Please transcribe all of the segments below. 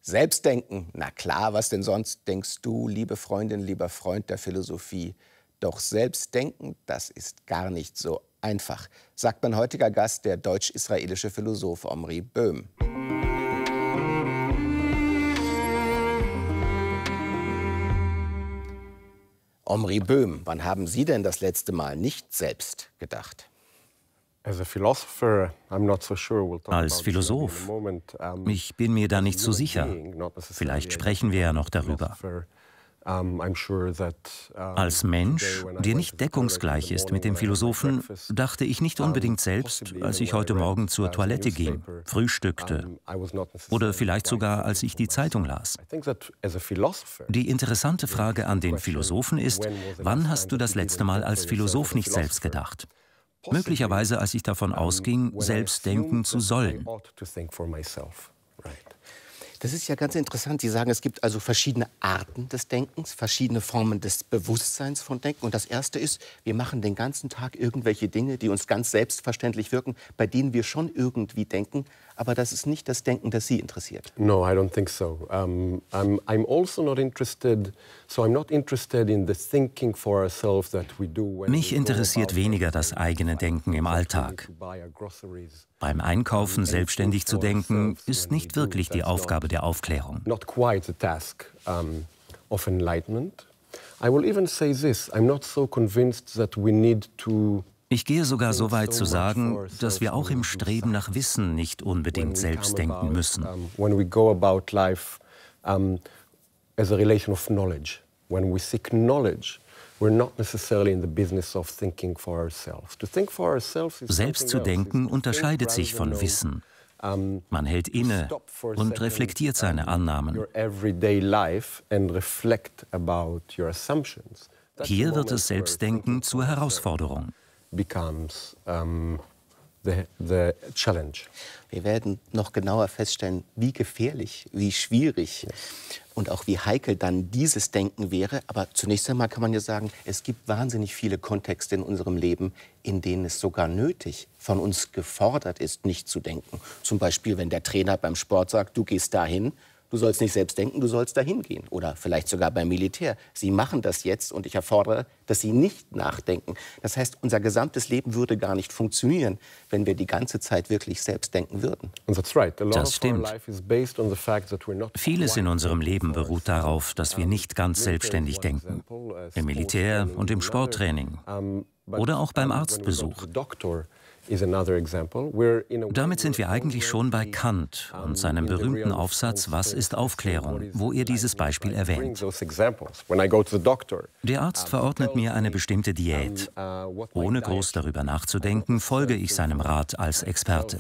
Selbstdenken, na klar, was denn sonst, denkst du, liebe Freundin, lieber Freund der Philosophie. Doch Selbstdenken, das ist gar nicht so einfach, sagt mein heutiger Gast, der deutsch-israelische Philosoph Omri Böhm. Omri Böhm, wann haben Sie denn das letzte Mal nicht selbst gedacht? Als Philosoph? Ich bin mir da nicht so sicher. Vielleicht sprechen wir ja noch darüber. Als Mensch, der nicht deckungsgleich ist mit dem Philosophen, dachte ich nicht unbedingt selbst, als ich heute Morgen zur Toilette ging, frühstückte oder vielleicht sogar, als ich die Zeitung las. Die interessante Frage an den Philosophen ist, wann hast du das letzte Mal als Philosoph nicht selbst gedacht? Möglicherweise, als ich davon ausging, selbst denken zu sollen. Das ist ja ganz interessant. Sie sagen, es gibt also verschiedene Arten des Denkens, verschiedene Formen des Bewusstseins von Denken. Und das Erste ist, wir machen den ganzen Tag irgendwelche Dinge, die uns ganz selbstverständlich wirken, bei denen wir schon irgendwie denken. Aber das ist nicht das Denken, das Sie interessiert. No, I don't think so. I'm also not interested. So I'm not interested in the thinking for ourselves that we do. Mich interessiert weniger das eigene Denken im Alltag. Beim Einkaufen selbstständig zu denken, ist nicht wirklich die Aufgabe der Aufklärung. Not quite the task of enlightenment. I will even say this: I'm not so convinced that we need to. Ich gehe sogar so weit zu sagen, dass wir auch im Streben nach Wissen nicht unbedingt selbst denken müssen. When we go about life as a relation of knowledge, when we seek knowledge, we're not necessarily in the business of thinking for ourselves. To think for ourselves is Selbst zu denken unterscheidet sich von Wissen. Man hält inne und reflektiert seine Annahmen. Hier wird das Selbstdenken zur Herausforderung. Becomes the challenge. Wir werden noch genauer feststellen, wie gefährlich, wie schwierig und auch wie heikel dann dieses Denken wäre. Aber zunächst einmal kann man ja sagen, es gibt wahnsinnig viele Kontexte in unserem Leben, in denen es sogar nötig, von uns gefordert ist, nicht zu denken. Zum Beispiel, wenn der Trainer beim Sport sagt, du gehst dahin. Du sollst nicht selbst denken, du sollst dahin gehen. Oder vielleicht sogar beim Militär. Sie machen das jetzt und ich erfordere, dass Sie nicht nachdenken. Das heißt, unser gesamtes Leben würde gar nicht funktionieren, wenn wir die ganze Zeit wirklich selbst denken würden. Das stimmt. Vieles in unserem Leben beruht darauf, dass wir nicht ganz selbstständig denken. Im Militär und im Sporttraining. Oder auch beim Arztbesuch. Damit sind wir eigentlich schon bei Kant und seinem berühmten Aufsatz »Was ist Aufklärung?«, wo er dieses Beispiel erwähnt. Der Arzt verordnet mir eine bestimmte Diät. Ohne groß darüber nachzudenken, folge ich seinem Rat als Experte.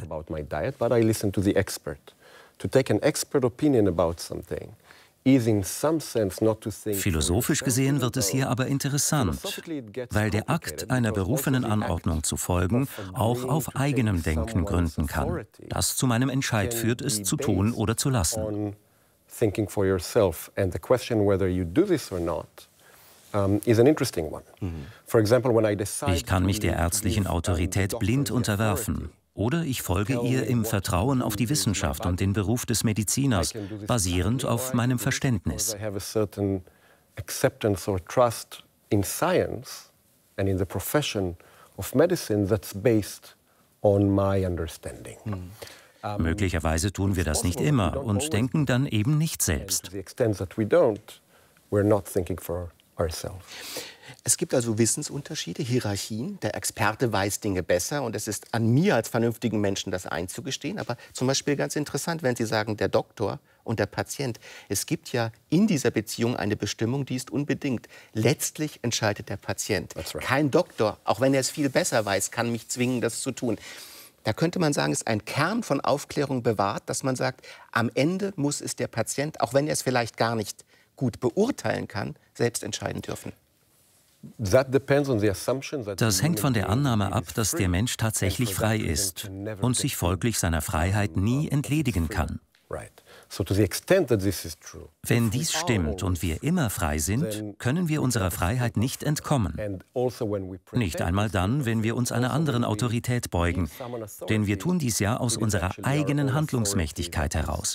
Philosophisch gesehen wird es hier aber interessant, weil der Akt einer berufenen Anordnung zu folgen auch auf eigenem Denken gründen kann, das zu meinem Entscheid führt, es zu tun oder zu lassen. Ich kann mich der ärztlichen Autorität blind unterwerfen. Oder ich folge ihr im Vertrauen auf die Wissenschaft und den Beruf des Mediziners, basierend auf meinem Verständnis. Möglicherweise tun wir das nicht immer und denken dann eben nicht selbst. Es gibt also Wissensunterschiede, Hierarchien. Der Experte weiß Dinge besser und es ist an mir als vernünftigen Menschen, das einzugestehen. Aber zum Beispiel ganz interessant, wenn Sie sagen, der Doktor und der Patient. Es gibt ja in dieser Beziehung eine Bestimmung, die ist unbedingt. Letztlich entscheidet der Patient. Kein Doktor, auch wenn er es viel besser weiß, kann mich zwingen, das zu tun. Da könnte man sagen, ist ein Kern von Aufklärung bewahrt, dass man sagt, am Ende muss es der Patient, auch wenn er es vielleicht gar nicht gut beurteilen kann, selbst entscheiden dürfen. Das hängt von der Annahme ab, dass der Mensch tatsächlich frei ist und sich folglich seiner Freiheit nie entledigen kann. Wenn dies stimmt und wir immer frei sind, können wir unserer Freiheit nicht entkommen. Nicht einmal dann, wenn wir uns einer anderen Autorität beugen. Denn wir tun dies ja aus unserer eigenen Handlungsmächtigkeit heraus.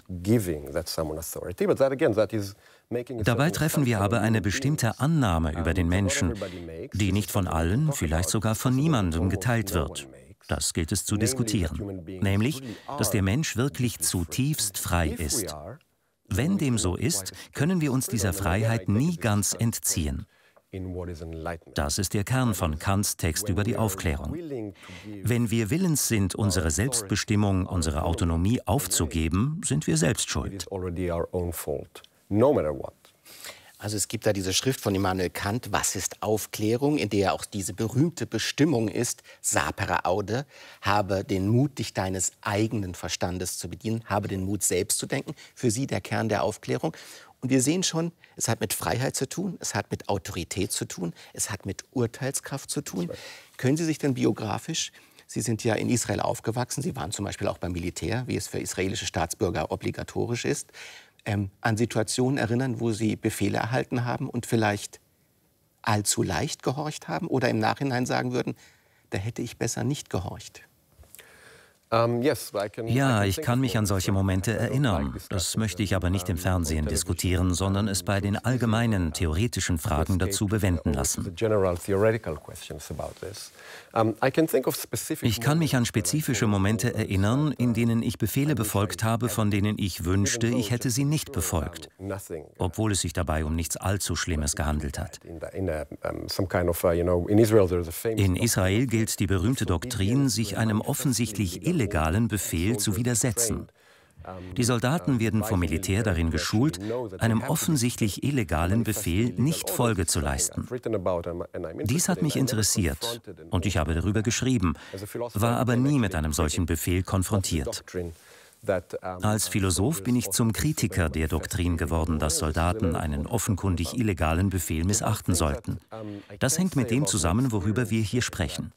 Dabei treffen wir aber eine bestimmte Annahme über den Menschen, die nicht von allen, vielleicht sogar von niemandem geteilt wird. Das gilt es zu diskutieren, nämlich, dass der Mensch wirklich zutiefst frei ist. Wenn dem so ist, können wir uns dieser Freiheit nie ganz entziehen. Das ist der Kern von Kants Text über die Aufklärung. Wenn wir willens sind, unsere Selbstbestimmung, unsere Autonomie aufzugeben, sind wir selbst schuld. Also es gibt da diese Schrift von Immanuel Kant, Was ist Aufklärung?, in der auch diese berühmte Bestimmung ist, sapere aude, habe den Mut, dich deines eigenen Verstandes zu bedienen, habe den Mut, selbst zu denken, für sie der Kern der Aufklärung. Und wir sehen schon, es hat mit Freiheit zu tun, es hat mit Autorität zu tun, es hat mit Urteilskraft zu tun. Können Sie sich denn biografisch, Sie sind ja in Israel aufgewachsen, Sie waren zum Beispiel auch beim Militär, wie es für israelische Staatsbürger obligatorisch ist, an Situationen erinnern, wo Sie Befehle erhalten haben und vielleicht allzu leicht gehorcht haben oder im Nachhinein sagen würden, da hätte ich besser nicht gehorcht? Ja, ich kann mich an solche Momente erinnern. Das möchte ich aber nicht im Fernsehen diskutieren, sondern es bei den allgemeinen, theoretischen Fragen dazu bewenden lassen. Ich kann mich an spezifische Momente erinnern, in denen ich Befehle befolgt habe, von denen ich wünschte, ich hätte sie nicht befolgt, obwohl es sich dabei um nichts allzu Schlimmes gehandelt hat. In Israel gilt die berühmte Doktrin, sich einem offensichtlich illegalen Befehl zu widersetzen. Die Soldaten werden vom Militär darin geschult, einem offensichtlich illegalen Befehl nicht Folge zu leisten. Dies hat mich interessiert und ich habe darüber geschrieben, war aber nie mit einem solchen Befehl konfrontiert. Als Philosoph bin ich zum Kritiker der Doktrin geworden, dass Soldaten einen offenkundig illegalen Befehl missachten sollten. Das hängt mit dem zusammen, worüber wir hier sprechen.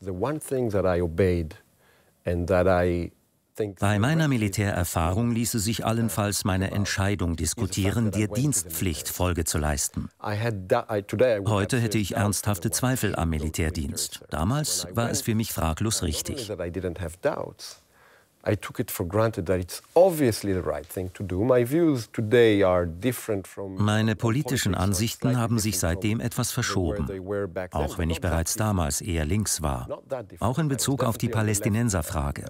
Bei meiner Militärerfahrung ließe sich allenfalls meine Entscheidung diskutieren, der Dienstpflicht Folge zu leisten. Heute hätte ich ernsthafte Zweifel am Militärdienst. Damals war es für mich fraglos richtig. Meine politischen Ansichten haben sich seitdem etwas verschoben, auch wenn ich bereits damals eher links war, auch in Bezug auf die Palästinenserfrage.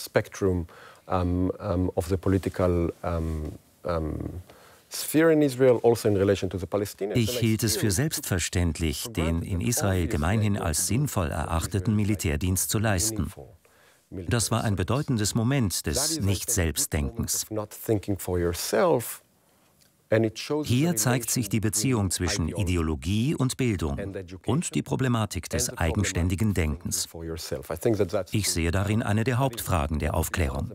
Ich hielt es für selbstverständlich, den in Israel gemeinhin als sinnvoll erachteten Militärdienst zu leisten. Das war ein bedeutendes Moment des Nicht-Selbstdenkens. Hier zeigt sich die Beziehung zwischen Ideologie und Bildung und die Problematik des eigenständigen Denkens. Ich sehe darin eine der Hauptfragen der Aufklärung.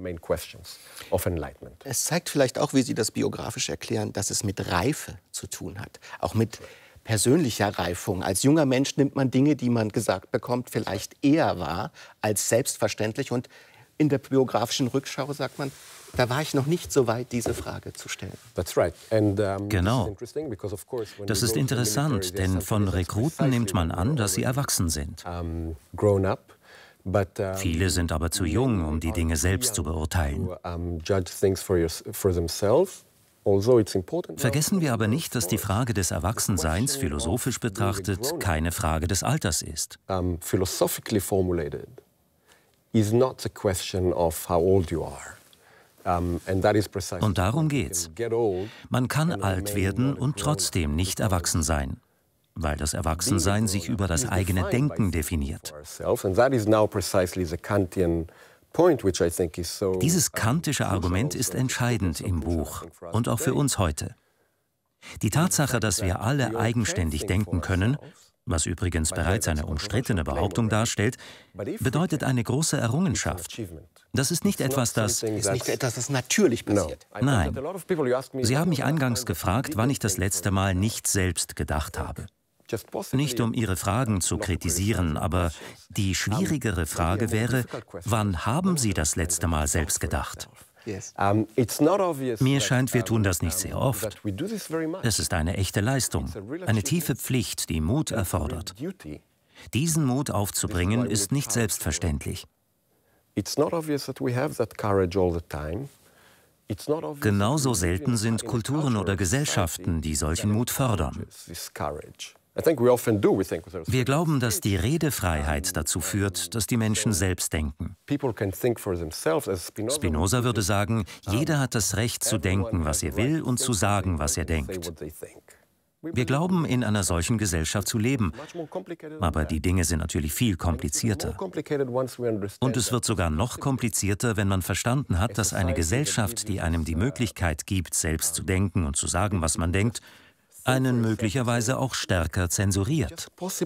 Es zeigt vielleicht auch, wie Sie das biografisch erklären, dass es mit Reife zu tun hat, auch mit persönlicher Reifung. Als junger Mensch nimmt man Dinge, die man gesagt bekommt, vielleicht eher wahr als selbstverständlich. Und in der biografischen Rückschau sagt man, da war ich noch nicht so weit, diese Frage zu stellen. Genau. Das ist interessant, denn von Rekruten nimmt man an, dass sie erwachsen sind. Viele sind aber zu jung, um die Dinge selbst zu beurteilen. Vergessen wir aber nicht, dass die Frage des Erwachsenseins philosophisch betrachtet keine Frage des Alters ist. Philosophically formulated is not a question of how old you are. Und darum geht's. Man kann alt werden und trotzdem nicht erwachsen sein, weil das Erwachsensein sich über das eigene Denken definiert. Dieses kantische Argument ist entscheidend im Buch und auch für uns heute. Die Tatsache, dass wir alle eigenständig denken können, was übrigens bereits eine umstrittene Behauptung darstellt, bedeutet eine große Errungenschaft. Das ist nicht etwas, das natürlich passiert. Nein. Sie haben mich eingangs gefragt, wann ich das letzte Mal nicht selbst gedacht habe. Nicht um Ihre Fragen zu kritisieren, aber die schwierigere Frage wäre, wann haben Sie das letzte Mal selbst gedacht? Mir scheint, wir tun das nicht sehr oft. Es ist eine echte Leistung, eine tiefe Pflicht, die Mut erfordert. Diesen Mut aufzubringen, ist nicht selbstverständlich. Genauso selten sind Kulturen oder Gesellschaften, die solchen Mut fördern. Wir glauben, dass die Redefreiheit dazu führt, dass die Menschen selbst denken. Spinoza würde sagen, jeder hat das Recht zu denken, was er will, und zu sagen, was er denkt. Wir glauben, in einer solchen Gesellschaft zu leben, aber die Dinge sind natürlich viel komplizierter. Und es wird sogar noch komplizierter, wenn man verstanden hat, dass eine Gesellschaft, die einem die Möglichkeit gibt, selbst zu denken und zu sagen, was man denkt, einen möglicherweise auch stärker zensuriert.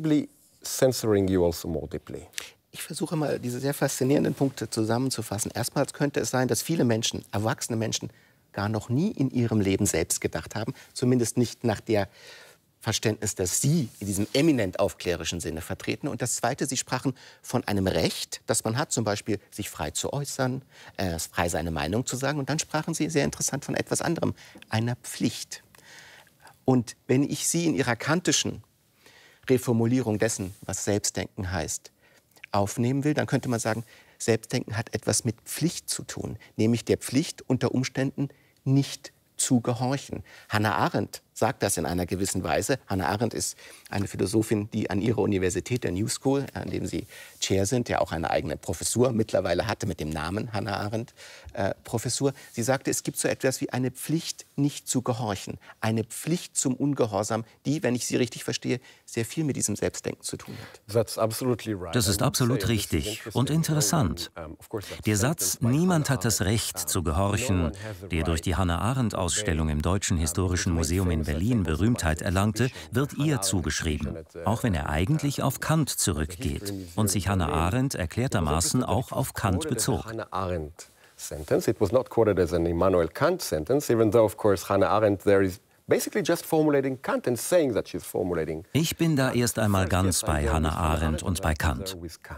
Ich versuche mal, diese sehr faszinierenden Punkte zusammenzufassen. Erstmals könnte es sein, dass viele Menschen, erwachsene Menschen, gar noch nie in ihrem Leben selbst gedacht haben, zumindest nicht nach der Verständnis, das Sie in diesem eminent aufklärischen Sinne vertreten. Und das Zweite, Sie sprachen von einem Recht, das man hat, zum Beispiel sich frei zu äußern, frei seine Meinung zu sagen. Und dann sprachen Sie sehr interessant von etwas anderem, einer Pflicht. Und wenn ich Sie in Ihrer kantischen Reformulierung dessen, was Selbstdenken heißt, aufnehmen will, dann könnte man sagen, Selbstdenken hat etwas mit Pflicht zu tun, nämlich der Pflicht, unter Umständen nicht zu gehorchen. Hannah Arendt sagt das in einer gewissen Weise. Hannah Arendt ist eine Philosophin, die an ihrer Universität, der New School, an dem sie Chair sind, ja auch eine eigene Professur mittlerweile hatte mit dem Namen Hannah Arendt Professur. Sie sagte, es gibt so etwas wie eine Pflicht, nicht zu gehorchen. Eine Pflicht zum Ungehorsam, die, wenn ich sie richtig verstehe, sehr viel mit diesem Selbstdenken zu tun hat. Das ist absolut richtig und interessant. Der Satz, niemand hat das Recht zu gehorchen, der durch die Hannah Arendt-Ausstellung im Deutschen Historischen Museum in Berlin Berühmtheit erlangte, wird ihr zugeschrieben, auch wenn er eigentlich auf Kant zurückgeht und sich Hannah Arendt erklärtermaßen auch auf Kant bezog. Sentence. It was not quoted as an Immanuel Kant sentence, even though, of course, Hannah Arendt there is basically just formulating Kant and saying that she's formulating. Ich bin da erst einmal ganz bei Hannah Arendt und bei Kant.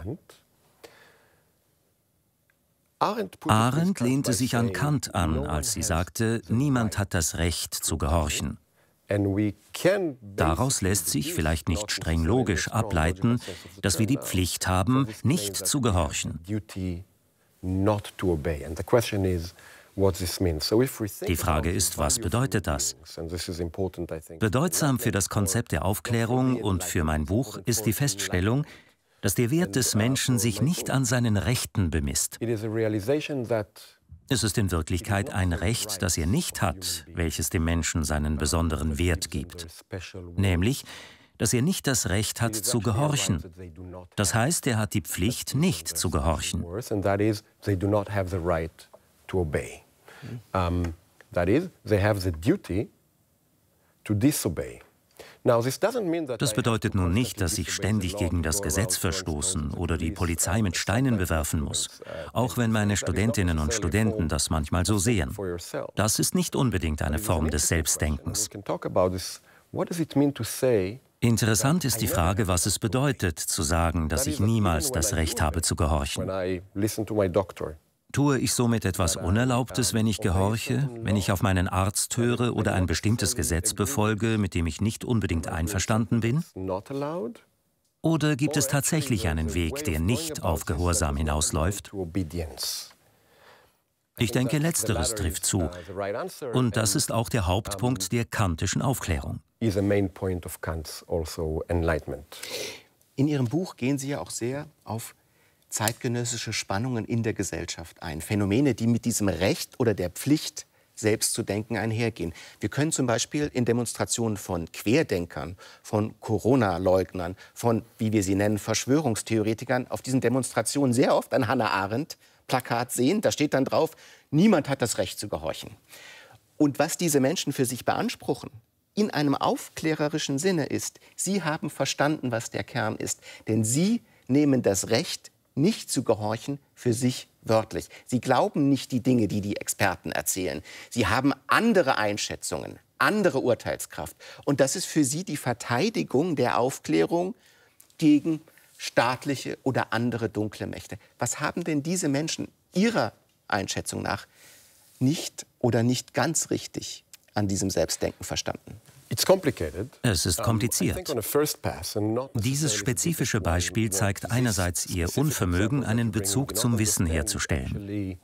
Arendt lehnte sich an Kant an, als sie sagte, niemand hat das Recht zu gehorchen. Daraus lässt sich, vielleicht nicht streng logisch, ableiten, dass wir die Pflicht haben, nicht zu gehorchen. Die Frage ist, was bedeutet das? Bedeutsam für das Konzept der Aufklärung und für mein Buch ist die Feststellung, dass der Wert des Menschen sich nicht an seinen Rechten bemisst. Es ist in Wirklichkeit ein Recht, das er nicht hat, welches dem Menschen seinen besonderen Wert gibt. Nämlich, dass er nicht das Recht hat, zu gehorchen. Das heißt, er hat die Pflicht, nicht zu gehorchen. Das bedeutet nun nicht, dass ich ständig gegen das Gesetz verstoßen oder die Polizei mit Steinen bewerfen muss, auch wenn meine Studentinnen und Studenten das manchmal so sehen. Das ist nicht unbedingt eine Form des Selbstdenkens. Interessant ist die Frage, was es bedeutet, zu sagen, dass ich niemals das Recht habe zu gehorchen. Tue ich somit etwas Unerlaubtes, wenn ich gehorche, wenn ich auf meinen Arzt höre oder ein bestimmtes Gesetz befolge, mit dem ich nicht unbedingt einverstanden bin? Oder gibt es tatsächlich einen Weg, der nicht auf Gehorsam hinausläuft? Ich denke, Letzteres trifft zu. Und das ist auch der Hauptpunkt der kantischen Aufklärung. In Ihrem Buch gehen Sie ja auch sehr auf zeitgenössische Spannungen in der Gesellschaft ein. Phänomene, die mit diesem Recht oder der Pflicht, selbst zu denken, einhergehen. Wir können zum Beispiel in Demonstrationen von Querdenkern, von Corona-Leugnern, von, wie wir sie nennen, Verschwörungstheoretikern, auf diesen Demonstrationen sehr oft ein Hannah Arendt-Plakat sehen. Da steht dann drauf, niemand hat das Recht zu gehorchen. Und was diese Menschen für sich beanspruchen, in einem aufklärerischen Sinne ist, sie haben verstanden, was der Kern ist. Denn sie nehmen das Recht, nicht zu gehorchen, für sich wörtlich. Sie glauben nicht die Dinge, die die Experten erzählen. Sie haben andere Einschätzungen, andere Urteilskraft. Und das ist für sie die Verteidigung der Aufklärung gegen staatliche oder andere dunkle Mächte. Was haben denn diese Menschen Ihrer Einschätzung nach nicht oder nicht ganz richtig an diesem Selbstdenken verstanden? Es ist kompliziert. Dieses spezifische Beispiel zeigt einerseits Ihr Unvermögen, einen Bezug zum Wissen herzustellen.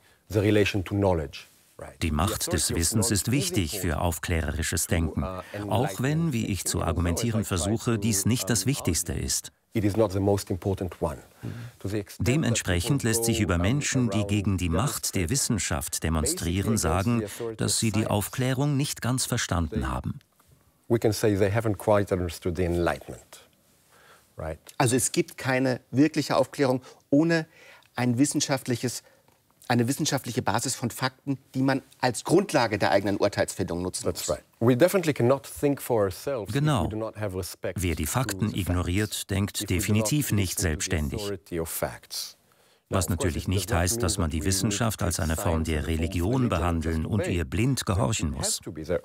Die Macht des Wissens ist wichtig für aufklärerisches Denken, auch wenn, wie ich zu argumentieren versuche, dies nicht das Wichtigste ist. Dementsprechend lässt sich über Menschen, die gegen die Macht der Wissenschaft demonstrieren, sagen, dass sie die Aufklärung nicht ganz verstanden haben. Also es gibt keine wirkliche Aufklärung ohne eine wissenschaftliche Basis von Fakten, die man als Grundlage der eigenen Urteilsfindung nutzen muss. Genau. Wer die Fakten ignoriert, denkt definitiv nicht selbstständig. Was natürlich nicht heißt, dass man die Wissenschaft als eine Form der Religion behandeln und ihr blind gehorchen muss.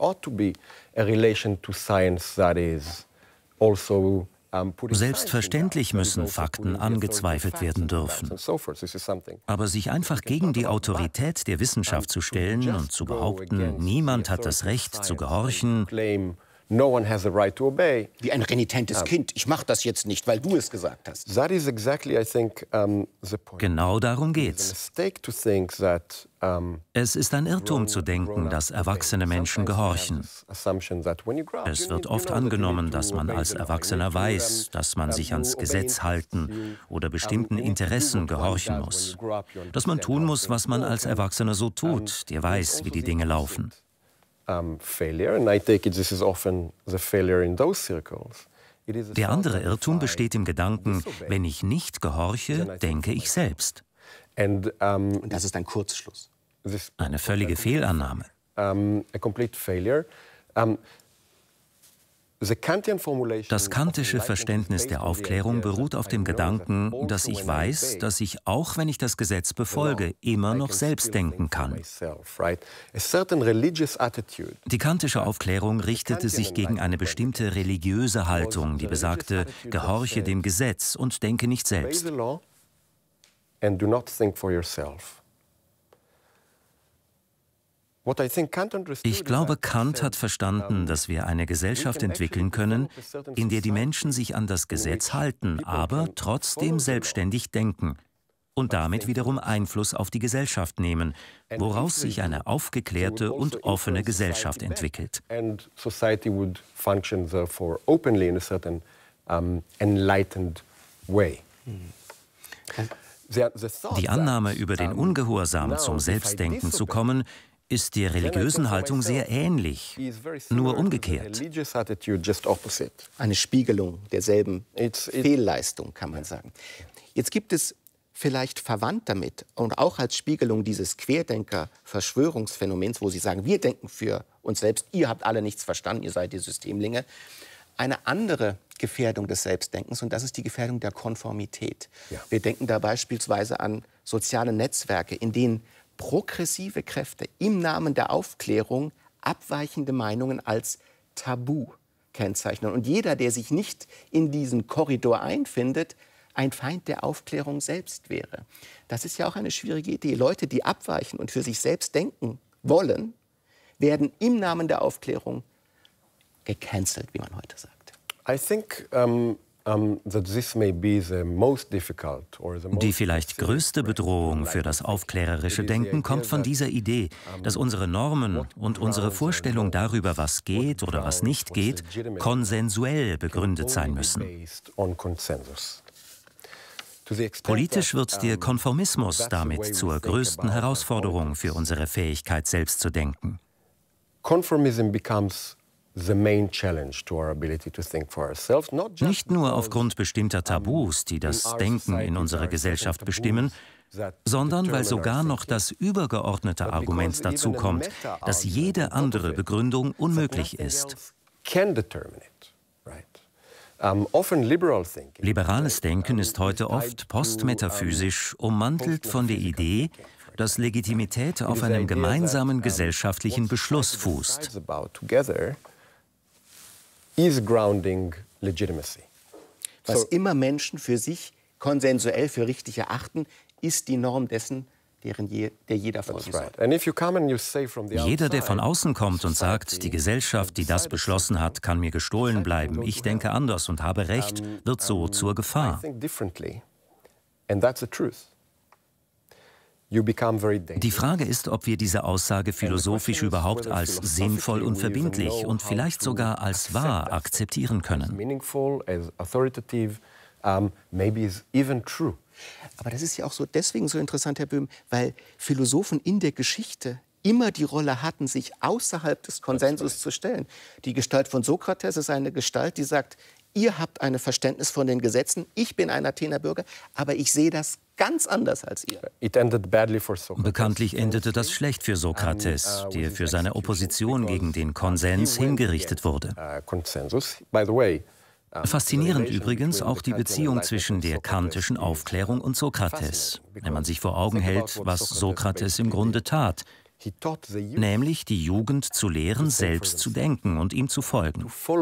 Selbstverständlich müssen Fakten angezweifelt werden dürfen. Aber sich einfach gegen die Autorität der Wissenschaft zu stellen und zu behaupten, niemand hat das Recht zu gehorchen, wie ein renitentes Kind. Ich mache das jetzt nicht, weil du es gesagt hast. Genau darum geht's. Es ist ein Irrtum zu denken, dass erwachsene Menschen gehorchen. Es wird oft angenommen, dass man als Erwachsener weiß, dass man sich ans Gesetz halten oder bestimmten Interessen gehorchen muss. Dass man tun muss, was man als Erwachsener so tut, der weiß, wie die Dinge laufen. Der andere Irrtum besteht im Gedanken, wenn ich nicht gehorche, denke ich selbst. Und das ist ein Kurzschluss. Eine völlige Fehlannahme. Das kantische Verständnis der Aufklärung beruht auf dem Gedanken, dass ich weiß, dass ich, auch wenn ich das Gesetz befolge, immer noch selbst denken kann. Die kantische Aufklärung richtete sich gegen eine bestimmte religiöse Haltung, die besagte, gehorche dem Gesetz und denke nicht selbst. Ich glaube, Kant hat verstanden, dass wir eine Gesellschaft entwickeln können, in der die Menschen sich an das Gesetz halten, aber trotzdem selbstständig denken und damit wiederum Einfluss auf die Gesellschaft nehmen, woraus sich eine aufgeklärte und offene Gesellschaft entwickelt. Die Annahme, über den Ungehorsam zum Selbstdenken zu kommen, ist der religiösen Haltung sehr ähnlich, nur umgekehrt. Eine Spiegelung derselben Fehlleistung, kann man sagen. Jetzt gibt es vielleicht verwandt damit und auch als Spiegelung dieses Querdenker-Verschwörungsphänomens, wo Sie sagen, wir denken für uns selbst, ihr habt alle nichts verstanden, ihr seid die Systemlinge, eine andere Gefährdung des Selbstdenkens, und das ist die Gefährdung der Konformität. Ja. Wir denken da beispielsweise an soziale Netzwerke, in denen progressive Kräfte im Namen der Aufklärung abweichende Meinungen als Tabu kennzeichnen. Und jeder, der sich nicht in diesen Korridor einfindet, ein Feind der Aufklärung selbst wäre. Das ist ja auch eine schwierige Idee. Leute, die abweichen und für sich selbst denken wollen, werden im Namen der Aufklärung gecancelt, wie man heute sagt. Die vielleicht größte Bedrohung für das aufklärerische Denken kommt von dieser Idee, dass unsere Normen und unsere Vorstellung darüber, was geht oder was nicht geht, konsensuell begründet sein müssen. Politisch wird der Konformismus damit zur größten Herausforderung für unsere Fähigkeit, selbst zu denken. Nicht nur aufgrund bestimmter Tabus, die das Denken in unserer Gesellschaft bestimmen, sondern weil sogar noch das übergeordnete Argument dazu kommt, dass jede andere Begründung unmöglich ist. Liberales Denken ist heute oft postmetaphysisch ummantelt von der Idee, dass Legitimität auf einem gemeinsamen gesellschaftlichen Beschluss fußt. Was immer Menschen für sich konsensuell für richtig erachten, ist die Norm dessen, der jeder folgen soll. Jeder, der von außen kommt und sagt, die Gesellschaft, die das beschlossen hat, kann mir gestohlen bleiben, ich denke anders und habe Recht, wird so zur Gefahr. Die Frage ist, ob wir diese Aussage philosophisch überhaupt als sinnvoll und verbindlich und vielleicht sogar als wahr akzeptieren können. Aber das ist ja auch so deswegen so interessant, Herr Böhm, weil Philosophen in der Geschichte immer die Rolle hatten, sich außerhalb des Konsensus zu stellen. Die Gestalt von Sokrates ist eine Gestalt, die sagt, ihr habt ein Verständnis von den Gesetzen, ich bin ein Athener Bürger, aber ich sehe das ganz anders als ihr. Bekanntlich endete das schlecht für Sokrates, der für seine Opposition gegen den Konsens hingerichtet wurde. Faszinierend übrigens auch die Beziehung zwischen der kantischen Aufklärung und Sokrates, wenn man sich vor Augen hält, was Sokrates im Grunde tat, nämlich die Jugend zu lehren, selbst zu denken und ihm zu folgen.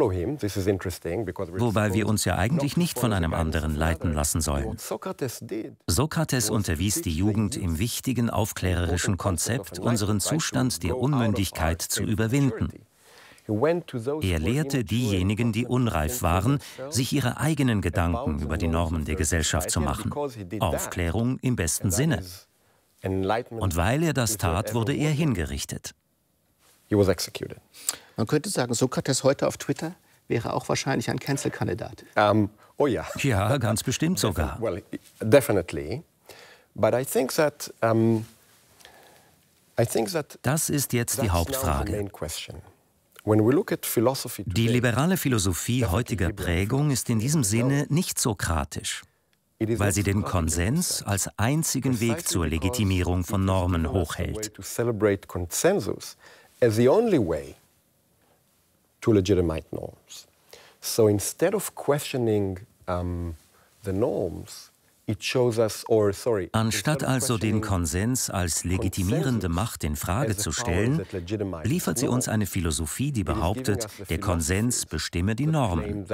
Wobei wir uns ja eigentlich nicht von einem anderen leiten lassen sollen. Sokrates unterwies die Jugend im wichtigen aufklärerischen Konzept, unseren Zustand der Unmündigkeit zu überwinden. Er lehrte diejenigen, die unreif waren, sich ihre eigenen Gedanken über die Normen der Gesellschaft zu machen. Aufklärung im besten Sinne. Und weil er das tat, wurde er hingerichtet. Man könnte sagen, Sokrates heute auf Twitter wäre auch wahrscheinlich ein Cancel-Kandidat. Oh ja. Ja, ganz bestimmt sogar. Well, definitely. But I think that das ist jetzt die Hauptfrage. Die liberale Philosophie heutiger Prägung ist in diesem Sinne nicht sokratisch, weil sie den Konsens als einzigen Weg zur Legitimierung von Normen hochhält. So instead of questioning the norms, anstatt also den Konsens als legitimierende Macht in Frage zu stellen, liefert sie uns eine Philosophie, die behauptet, der Konsens bestimme die Normen.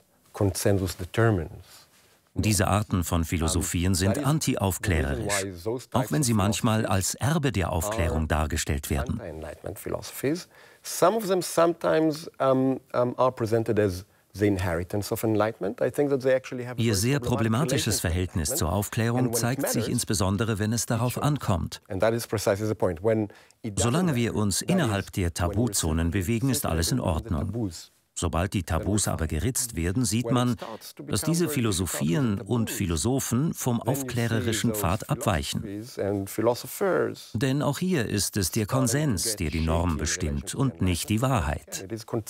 Diese Arten von Philosophien sind anti-aufklärerisch, auch wenn sie manchmal als Erbe der Aufklärung dargestellt werden. Ihr sehr problematisches Verhältnis zur Aufklärung zeigt sich insbesondere, wenn es darauf ankommt. Solange wir uns innerhalb der Tabuzonen bewegen, ist alles in Ordnung. Sobald die Tabus aber geritzt werden, sieht man, dass diese Philosophien und Philosophen vom aufklärerischen Pfad abweichen. Denn auch hier ist es der Konsens, der die Norm bestimmt und nicht die Wahrheit.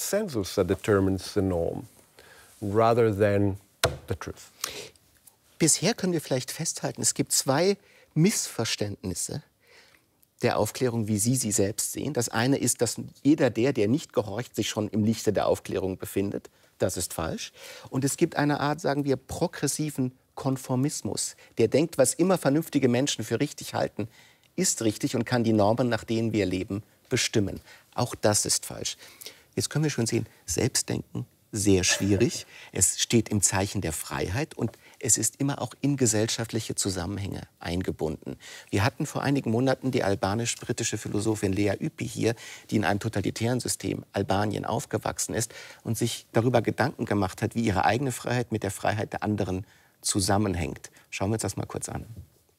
Bisher können wir vielleicht festhalten, es gibt zwei Missverständnisse der Aufklärung, wie Sie sie selbst sehen. Das eine ist, dass jeder der nicht gehorcht, sich schon im Lichte der Aufklärung befindet. Das ist falsch. Und es gibt eine Art, sagen wir, progressiven Konformismus. Der denkt, was immer vernünftige Menschen für richtig halten, ist richtig und kann die Normen, nach denen wir leben, bestimmen. Auch das ist falsch. Jetzt können wir schon sehen, Selbstdenken, sehr schwierig. Es steht im Zeichen der Freiheit und es ist immer auch in gesellschaftliche Zusammenhänge eingebunden. Wir hatten vor einigen Monaten die albanisch-britische Philosophin Lea Ypi hier, die in einem totalitären System Albanien aufgewachsen ist und sich darüber Gedanken gemacht hat, wie ihre eigene Freiheit mit der Freiheit der anderen zusammenhängt. Schauen wir uns das mal kurz an.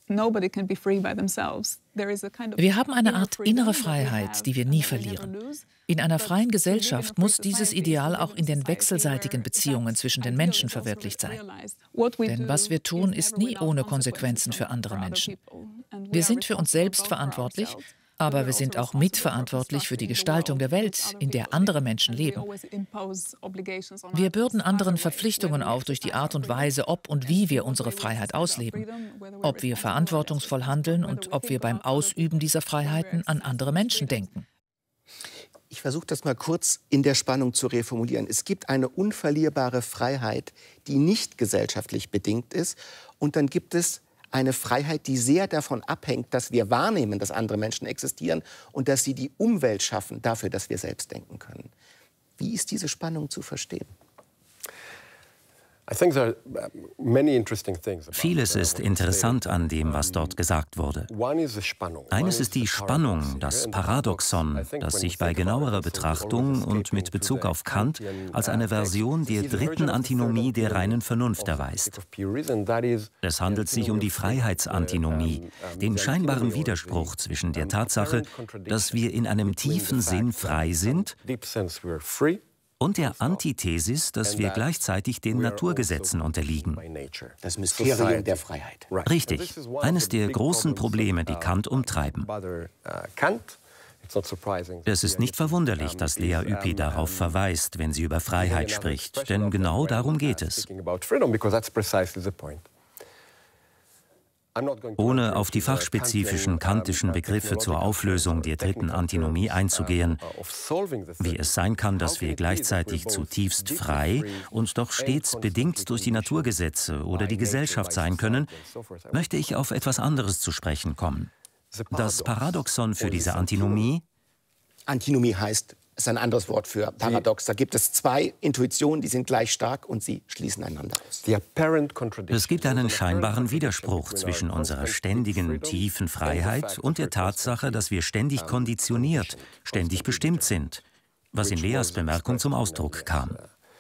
Wir haben eine Art innere Freiheit, die wir nie verlieren. In einer freien Gesellschaft muss dieses Ideal auch in den wechselseitigen Beziehungen zwischen den Menschen verwirklicht sein. Denn was wir tun, ist nie ohne Konsequenzen für andere Menschen. Wir sind für uns selbst verantwortlich, aber wir sind auch mitverantwortlich für die Gestaltung der Welt, in der andere Menschen leben. Wir bürden anderen Verpflichtungen auf durch die Art und Weise, ob und wie wir unsere Freiheit ausleben, ob wir verantwortungsvoll handeln und ob wir beim Ausüben dieser Freiheiten an andere Menschen denken. Ich versuche das mal kurz in der Spannung zu reformulieren. Es gibt eine unverlierbare Freiheit, die nicht gesellschaftlich bedingt ist. Und dann gibt es eine Freiheit, die sehr davon abhängt, dass wir wahrnehmen, dass andere Menschen existieren und dass sie die Umwelt schaffen dafür, dass wir selbst denken können. Wie ist diese Spannung zu verstehen? Vieles ist interessant an dem, was dort gesagt wurde. Eines ist die Spannung, das Paradoxon, das sich bei genauerer Betrachtung und mit Bezug auf Kant als eine Version der dritten Antinomie der reinen Vernunft erweist. Es handelt sich um die Freiheitsantinomie, den scheinbaren Widerspruch zwischen der Tatsache, dass wir in einem tiefen Sinn frei sind, und der Antithesis, dass wir gleichzeitig den Naturgesetzen unterliegen. Das Mysterium der Freiheit. Richtig. Eines der großen Probleme, die Kant umtreiben. Es ist nicht verwunderlich, dass Lea Ypi darauf verweist, wenn sie über Freiheit spricht, denn genau darum geht es. Ohne auf die fachspezifischen kantischen Begriffe zur Auflösung der dritten Antinomie einzugehen, wie es sein kann, dass wir gleichzeitig zutiefst frei und doch stets bedingt durch die Naturgesetze oder die Gesellschaft sein können, möchte ich auf etwas anderes zu sprechen kommen. Das Paradoxon für diese Antinomie? Antinomie heißt, ist ein anderes Wort für Paradox. Da gibt es zwei Intuitionen, die sind gleich stark und sie schließen einander aus. Es gibt einen scheinbaren Widerspruch zwischen unserer ständigen, tiefen Freiheit und der Tatsache, dass wir ständig konditioniert, ständig bestimmt sind, was in Leas Bemerkung zum Ausdruck kam.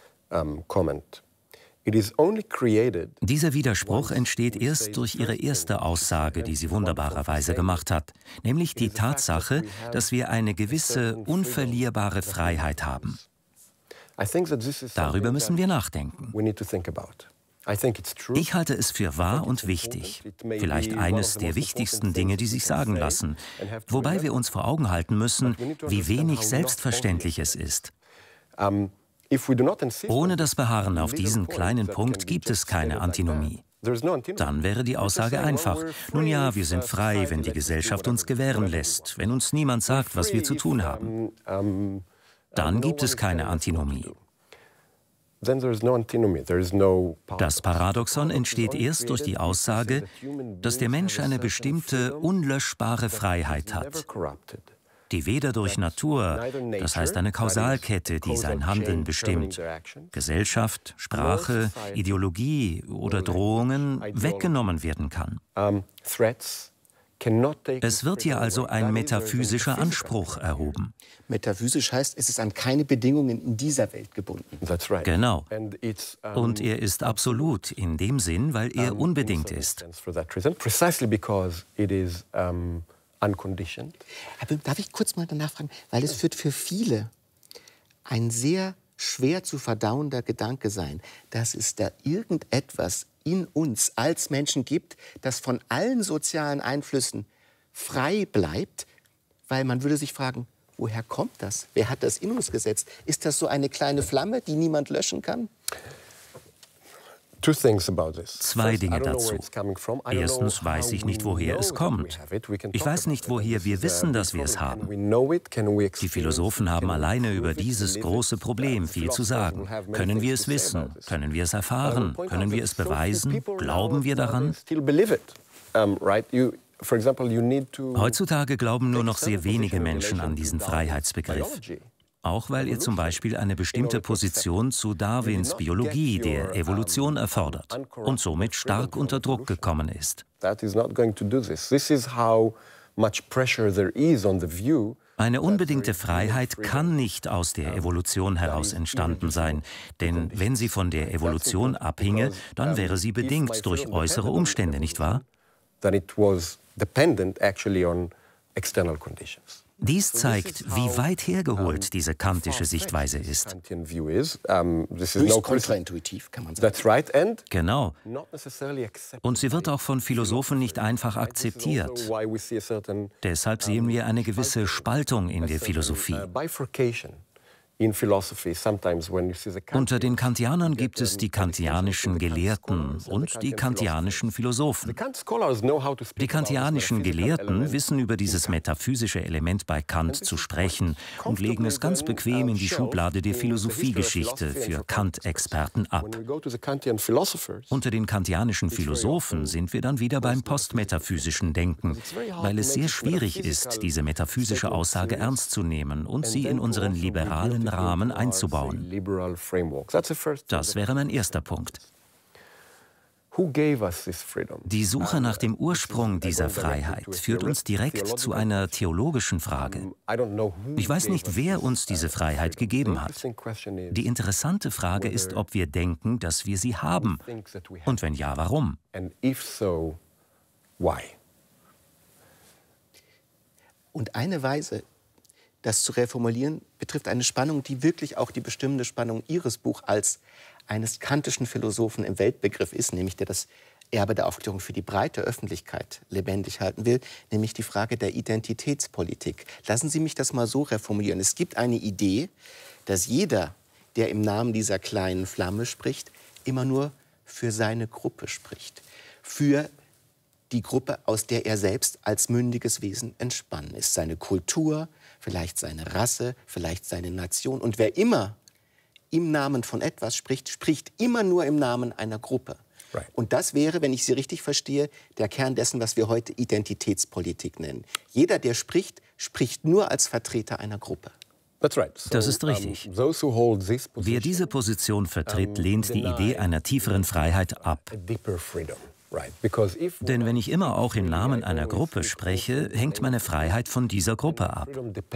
Dieser Widerspruch entsteht erst durch ihre erste Aussage, die sie wunderbarerweise gemacht hat, nämlich die Tatsache, dass wir eine gewisse unverlierbare Freiheit haben. Darüber müssen wir nachdenken. Ich halte es für wahr und wichtig, vielleicht eines der wichtigsten Dinge, die sich sagen lassen, wobei wir uns vor Augen halten müssen, wie wenig selbstverständlich es ist. Ohne das Beharren auf diesen kleinen Punkt gibt es keine Antinomie. Dann wäre die Aussage einfach. Nun ja, wir sind frei, wenn die Gesellschaft uns gewähren lässt, wenn uns niemand sagt, was wir zu tun haben. Dann gibt es keine Antinomie. Das Paradoxon entsteht erst durch die Aussage, dass der Mensch eine bestimmte, unlöschbare Freiheit hat, die weder durch Natur, das heißt eine Kausalkette, die sein Handeln bestimmt, Gesellschaft, Sprache, Ideologie oder Drohungen weggenommen werden kann. Es wird hier also ein metaphysischer Anspruch erhoben. Metaphysisch heißt, es ist an keine Bedingungen in dieser Welt gebunden. Genau. Und er ist absolut in dem Sinn, weil er unbedingt ist. Darf ich kurz mal danach fragen? Weil es wird für viele ein sehr schwer zu verdauender Gedanke sein, dass es da irgendetwas in uns als Menschen gibt, das von allen sozialen Einflüssen frei bleibt, weil man würde sich fragen, woher kommt das? Wer hat das in uns gesetzt? Ist das so eine kleine Flamme, die niemand löschen kann? Zwei Dinge dazu. Erstens weiß ich nicht, woher es kommt. Ich weiß nicht, woher wir wissen, dass wir es haben. Die Philosophen haben alleine über dieses große Problem viel zu sagen. Können wir es wissen? Können wir es erfahren? Können wir es beweisen? Glauben wir daran? Heutzutage glauben nur noch sehr wenige Menschen an diesen Freiheitsbegriff. Auch weil er zum Beispiel eine bestimmte Position zu Darwins Biologie, der Evolution, erfordert und somit stark unter Druck gekommen ist. Eine unbedingte Freiheit kann nicht aus der Evolution heraus entstanden sein, denn wenn sie von der Evolution abhinge, dann wäre sie bedingt durch äußere Umstände, nicht wahr? Dies zeigt, wie weit hergeholt diese kantische Sichtweise ist. Höchst kontraintuitiv, kann man sagen. Genau. Und sie wird auch von Philosophen nicht einfach akzeptiert. Deshalb sehen wir eine gewisse Spaltung in der Philosophie. Unter den Kantianern gibt es die kantianischen Gelehrten und die kantianischen Philosophen. Die kantianischen Gelehrten wissen über dieses metaphysische Element bei Kant zu sprechen und legen es ganz bequem in die Schublade der Philosophiegeschichte für Kant-Experten ab. Unter den kantianischen Philosophen sind wir dann wieder beim postmetaphysischen Denken, weil es sehr schwierig ist, diese metaphysische Aussage ernst zu nehmen und sie in unseren liberalen Rahmen einzubauen. Das wäre mein erster Punkt. Die Suche nach dem Ursprung dieser Freiheit führt uns direkt zu einer theologischen Frage. Ich weiß nicht, wer uns diese Freiheit gegeben hat. Die interessante Frage ist, ob wir denken, dass wir sie haben. Und wenn ja, warum? Und eine Weise, das zu reformulieren, betrifft eine Spannung, die wirklich auch die bestimmende Spannung Ihres Buchs als eines kantischen Philosophen im Weltbegriff ist, nämlich der das Erbe der Aufklärung für die breite Öffentlichkeit lebendig halten will, nämlich die Frage der Identitätspolitik. Lassen Sie mich das mal so reformulieren. Es gibt eine Idee, dass jeder, der im Namen dieser kleinen Flamme spricht, immer nur für seine Gruppe spricht. Für die Gruppe, aus der er selbst als mündiges Wesen entspannen ist. Seine Kultur, vielleicht seine Rasse, vielleicht seine Nation. Und wer immer im Namen von etwas spricht, spricht immer nur im Namen einer Gruppe. Right. Und das wäre, wenn ich Sie richtig verstehe, der Kern dessen, was wir heute Identitätspolitik nennen. Jeder, der spricht, spricht nur als Vertreter einer Gruppe. Das ist richtig. Wer diese Position vertritt, lehnt die Idee einer tieferen Freiheit ab. Denn wenn ich immer auch im Namen einer Gruppe spreche, hängt meine Freiheit von dieser Gruppe ab.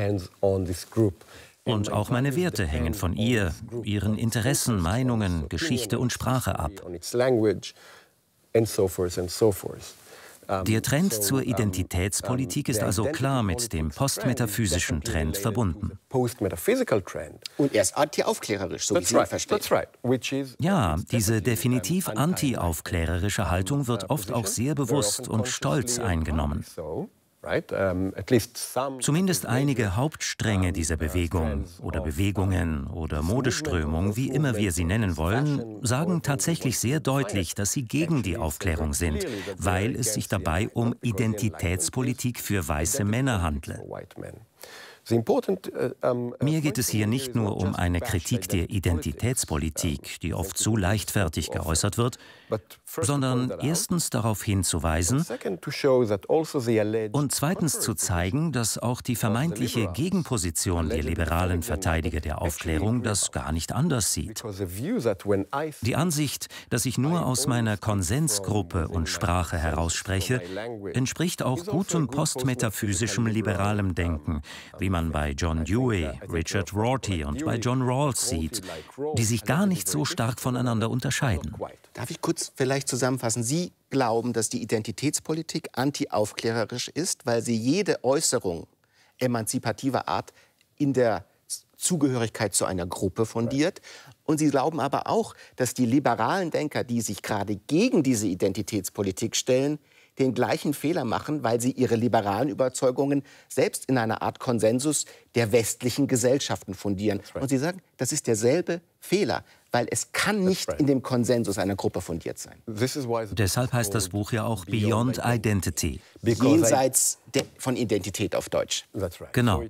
Und auch meine Werte hängen von ihr, ihren Interessen, Meinungen, Geschichte und Sprache ab. Der Trend zur Identitätspolitik ist also klar mit dem postmetaphysischen Trend verbunden. Und er ist antiaufklärerisch, so wie Sie ihn verstehen. Ja, diese definitiv antiaufklärerische Haltung wird oft auch sehr bewusst und stolz eingenommen. Zumindest einige Hauptstränge dieser Bewegung oder Bewegungen oder Modeströmung, wie immer wir sie nennen wollen, sagen tatsächlich sehr deutlich, dass sie gegen die Aufklärung sind, weil es sich dabei um Identitätspolitik für weiße Männer handle. Mir geht es hier nicht nur um eine Kritik der Identitätspolitik, die oft zu leichtfertig geäußert wird, sondern erstens darauf hinzuweisen und zweitens zu zeigen, dass auch die vermeintliche Gegenposition der liberalen Verteidiger der Aufklärung das gar nicht anders sieht. Die Ansicht, dass ich nur aus meiner Konsensgruppe und Sprache herausspreche, entspricht auch gutem postmetaphysischem liberalem Denken, wie man bei John Dewey, Richard Rorty und bei John Rawls sieht, die sich gar nicht so stark voneinander unterscheiden. Darf ich kurz vielleicht zusammenfassen? Sie glauben, dass die Identitätspolitik antiaufklärerisch ist, weil sie jede Äußerung emanzipativer Art in der Zugehörigkeit zu einer Gruppe fundiert. Und Sie glauben aber auch, dass die liberalen Denker, die sich gerade gegen diese Identitätspolitik stellen, den gleichen Fehler machen, weil sie ihre liberalen Überzeugungen selbst in einer Art Konsensus der westlichen Gesellschaften fundieren. Und Sie sagen, das ist derselbe Fehler, weil es kann nicht in dem Konsensus einer Gruppe fundiert sein. Deshalb heißt das Buch ja auch Beyond Identity. Jenseits von Identität auf Deutsch. Genau.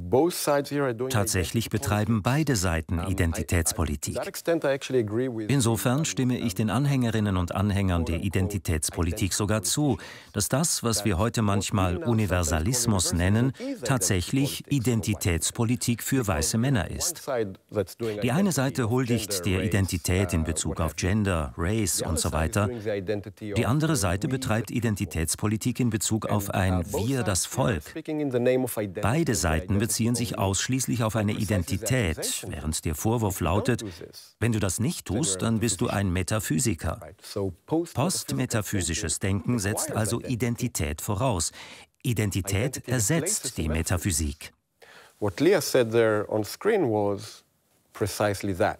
Tatsächlich betreiben beide Seiten Identitätspolitik. Insofern stimme ich den Anhängerinnen und Anhängern der Identitätspolitik sogar zu, dass das, was wir heute manchmal Universalismus nennen, tatsächlich Identitätspolitik für weiße Männer ist. Die eine Seite huldigt der Identität in Bezug auf Gender, Race und so weiter. Die andere Seite betreibt Identitätspolitik in Bezug auf ein Wir, das Volk. Beide Seiten beziehen sich ausschließlich auf eine Identität, während der Vorwurf lautet, wenn du das nicht tust, dann bist du ein Metaphysiker. Postmetaphysisches Denken setzt also Identität voraus. Identität ersetzt die Metaphysik. What Leah said there on screen was precisely that.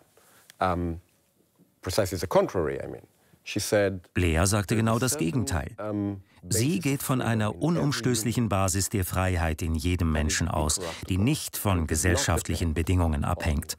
Precisely the contrary, I mean. She said, Lea sagte genau das Gegenteil. Sie geht von einer unumstößlichen Basis der Freiheit in jedem Menschen aus, die nicht von gesellschaftlichen Bedingungen abhängt.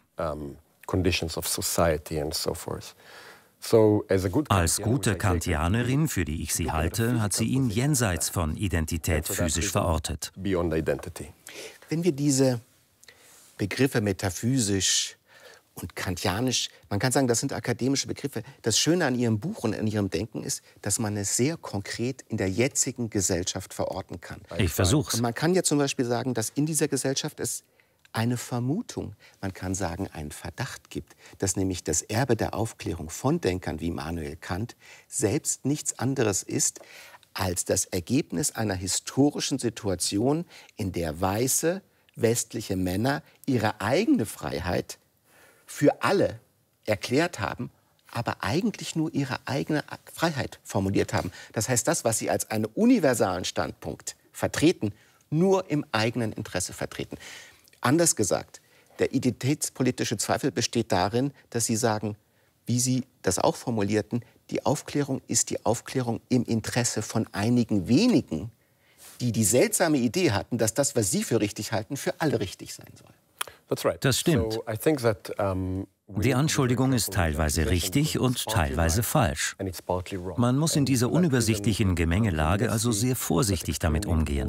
Als gute Kantianerin, für die ich sie halte, hat sie ihn jenseits von Identität physisch verortet. Wenn wir diese Begriffe metaphysisch und kantianisch, man kann sagen, das sind akademische Begriffe. Das Schöne an Ihrem Buch und an Ihrem Denken ist, dass man es sehr konkret in der jetzigen Gesellschaft verorten kann. Ich versuch's. Und man kann ja zum Beispiel sagen, dass in dieser Gesellschaft es eine Vermutung, man kann sagen, einen Verdacht gibt, dass nämlich das Erbe der Aufklärung von Denkern wie Immanuel Kant selbst nichts anderes ist als das Ergebnis einer historischen Situation, in der weiße westliche Männer ihre eigene Freiheit für alle erklärt haben, aber eigentlich nur ihre eigene Freiheit formuliert haben. Das heißt, das, was sie als einen universalen Standpunkt vertreten, nur im eigenen Interesse vertreten. Anders gesagt, der identitätspolitische Zweifel besteht darin, dass Sie sagen, wie Sie das auch formulierten, die Aufklärung ist die Aufklärung im Interesse von einigen wenigen, die die seltsame Idee hatten, dass das, was Sie für richtig halten, für alle richtig sein soll. Das stimmt. Die Anschuldigung ist teilweise richtig und teilweise falsch. Man muss in dieser unübersichtlichen Gemengelage also sehr vorsichtig damit umgehen.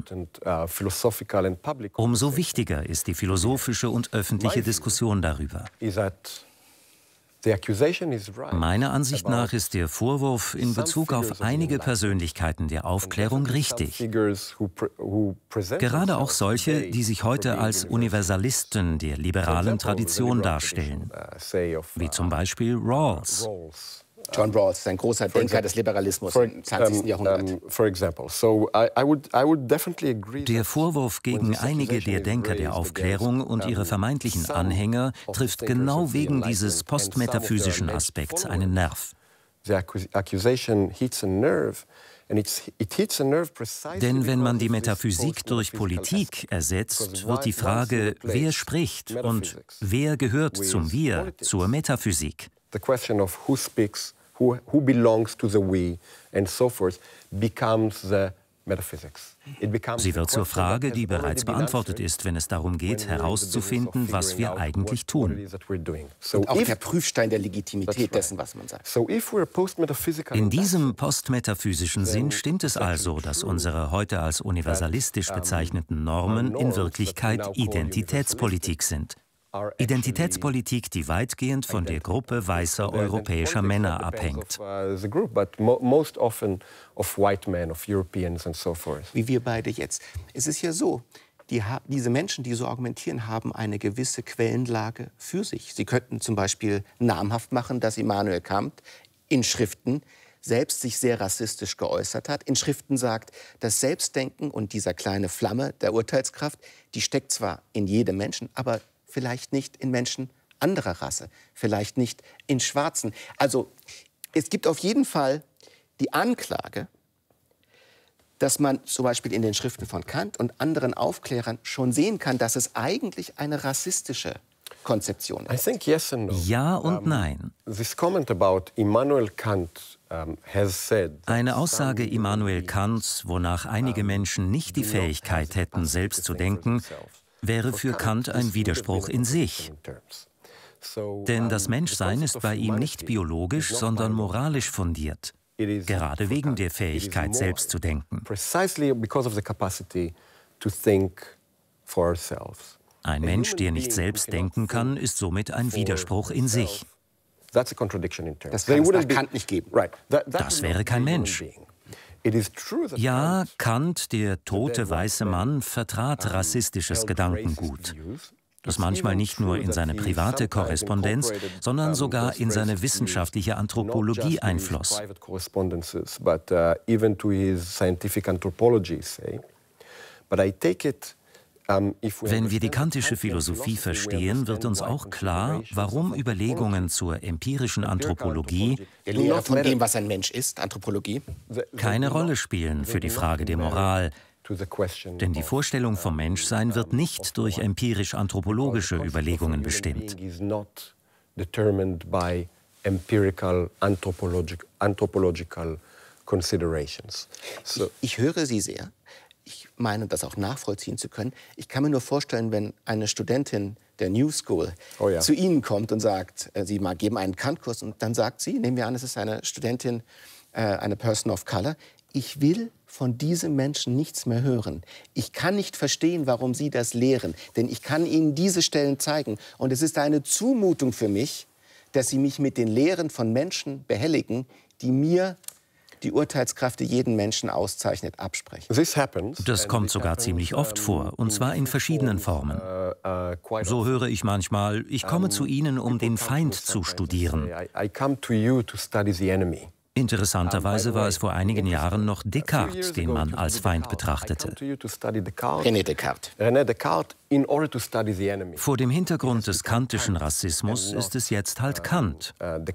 Umso wichtiger ist die philosophische und öffentliche Diskussion darüber. Meiner Ansicht nach ist der Vorwurf in Bezug auf einige Persönlichkeiten der Aufklärung richtig. Gerade auch solche, die sich heute als Universalisten der liberalen Tradition darstellen, wie zum Beispiel Rawls. John Rawls, ein großer Denker des Liberalismus im 20. Jahrhundert. Der Vorwurf gegen einige der Denker der Aufklärung und ihre vermeintlichen Anhänger trifft genau wegen dieses postmetaphysischen Aspekts einen Nerv. Denn wenn man die Metaphysik durch Politik ersetzt, wird die Frage, wer spricht und wer gehört zum Wir, zur Metaphysik. The question of who speaks, who belongs to the we, and so forth, becomes the metaphysics. Sie wird zur Frage, die bereits beantwortet ist, wenn es darum geht, herauszufinden, was wir eigentlich tun. Und auch der Prüfstein der Legitimität dessen, was man sagt. In diesem postmetaphysischen Sinn stimmt es also, dass unsere heute als universalistisch bezeichneten Normen in Wirklichkeit Identitätspolitik sind. Identitätspolitik, die weitgehend von der Gruppe weißer europäischer Männer abhängt. Wie wir beide jetzt. Es ist ja so, diese Menschen, die so argumentieren, haben eine gewisse Quellenlage für sich. Sie könnten zum Beispiel namhaft machen, dass Immanuel Kant in Schriften selbst sich sehr rassistisch geäußert hat, in Schriften sagt, das Selbstdenken und dieser kleine Flamme der Urteilskraft, die steckt zwar in jedem Menschen, aber vielleicht nicht in Menschen anderer Rasse, vielleicht nicht in Schwarzen. Also es gibt auf jeden Fall die Anklage, dass man zum Beispiel in den Schriften von Kant und anderen Aufklärern schon sehen kann, dass es eigentlich eine rassistische Konzeption ist. Ja und nein. Eine Aussage Immanuel Kants, wonach einige Menschen nicht die Fähigkeit hätten, selbst zu denken, wäre für Kant ein Widerspruch in sich. Denn das Menschsein ist bei ihm nicht biologisch, sondern moralisch fundiert. Gerade wegen der Fähigkeit, selbst zu denken. Ein Mensch, der nicht selbst denken kann, ist somit ein Widerspruch in sich. Das kann es nach Kant nicht geben. Das wäre kein Mensch. Ja, Kant, der tote weiße Mann, vertrat rassistisches Gedankengut, das manchmal nicht nur in seine private Korrespondenz, sondern sogar in seine wissenschaftliche Anthropologie einfloss. Wenn wir die kantische Philosophie verstehen, wird uns auch klar, warum Überlegungen zur empirischen Anthropologie, der Lehre von dem, was ein Mensch ist, Anthropologie, keine Rolle spielen für die Frage der Moral. Denn die Vorstellung vom Menschsein wird nicht durch empirisch-anthropologische Überlegungen bestimmt. Ich höre Sie sehr. Ich meine, das auch nachvollziehen zu können. Ich kann mir nur vorstellen, wenn eine Studentin der New School zu Ihnen kommt und sagt, Sie geben einen Kantkurs und dann sagt sie, nehmen wir an, es ist eine Studentin, eine Person of Color, ich will von diesem Menschen nichts mehr hören. Ich kann nicht verstehen, warum Sie das lehren, denn ich kann Ihnen diese Stellen zeigen. Und es ist eine Zumutung für mich, dass Sie mich mit den Lehren von Menschen behelligen, die die Urteilskraft, die jeden Menschen auszeichnet, absprechen. Das kommt sogar ziemlich oft vor, und zwar in verschiedenen Formen. So höre ich manchmal, ich komme zu Ihnen, um den Feind zu studieren. Interessanterweise war es vor einigen Jahren noch Descartes, den man als Feind betrachtete. René Descartes. Vor dem Hintergrund des kantischen Rassismus ist es jetzt halt Kant.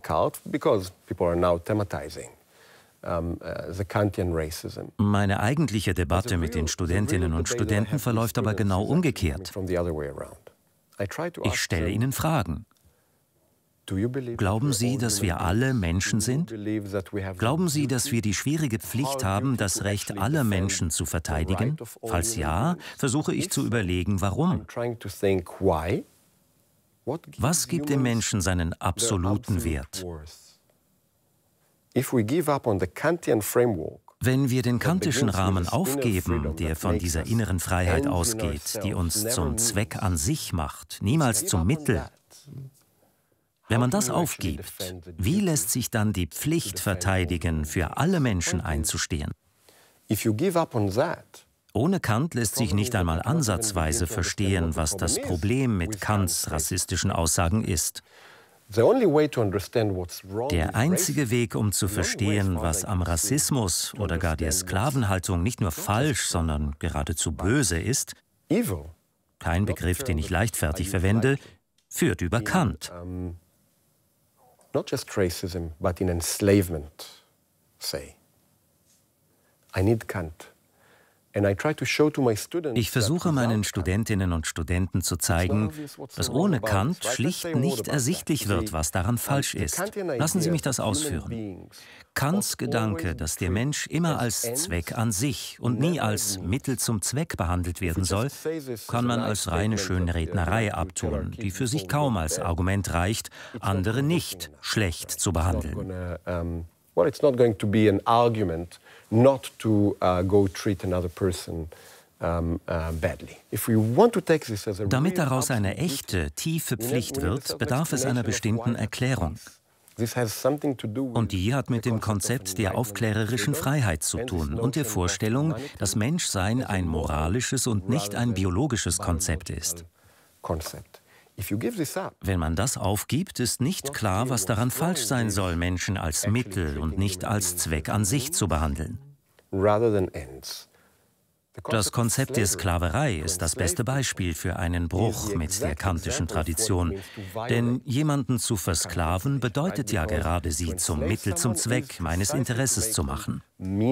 Meine eigentliche Debatte mit den Studentinnen und Studenten verläuft aber genau umgekehrt. Ich stelle ihnen Fragen. Glauben Sie, dass wir alle Menschen sind? Glauben Sie, dass wir die schwierige Pflicht haben, das Recht aller Menschen zu verteidigen? Falls ja, versuche ich zu überlegen, warum. Was gibt dem Menschen seinen absoluten Wert? Wenn wir den kantischen Rahmen aufgeben, der von dieser inneren Freiheit ausgeht, die uns zum Zweck an sich macht, niemals zum Mittel. Wenn man das aufgibt, wie lässt sich dann die Pflicht verteidigen, für alle Menschen einzustehen? Ohne Kant lässt sich nicht einmal ansatzweise verstehen, was das Problem mit Kants rassistischen Aussagen ist. Der einzige Weg, um zu verstehen, was am Rassismus oder gar der Sklavenhaltung nicht nur falsch, sondern geradezu böse ist, kein Begriff, den ich leichtfertig verwende, führt über Kant. Not just racism, but in enslavement, say. I need Kant. Ich versuche meinen Studentinnen und Studenten zu zeigen, dass ohne Kant schlicht nicht ersichtlich wird, was daran falsch ist. Lassen Sie mich das ausführen. Kants Gedanke, dass der Mensch immer als Zweck an sich und nie als Mittel zum Zweck behandelt werden soll, kann man als reine Schönrednerei abtun, die für sich kaum als Argument reicht, andere nicht schlecht zu behandeln. Well, it's not going to be an argument not to go treat another person badly. If we want to take this as a Damit daraus eine echte, tiefe Pflicht wird, bedarf es einer bestimmten Erklärung. Und die hat mit dem Konzept der aufklärerischen Freiheit zu tun und der Vorstellung, dass Menschsein ein moralisches und nicht ein biologisches Konzept ist. Wenn man das aufgibt, ist nicht klar, was daran falsch sein soll, Menschen als Mittel und nicht als Zweck an sich zu behandeln. Das Konzept der Sklaverei ist das beste Beispiel für einen Bruch mit der kantischen Tradition. Denn jemanden zu versklaven bedeutet ja gerade, sie zum Mittel zum Zweck meines Interesses zu machen.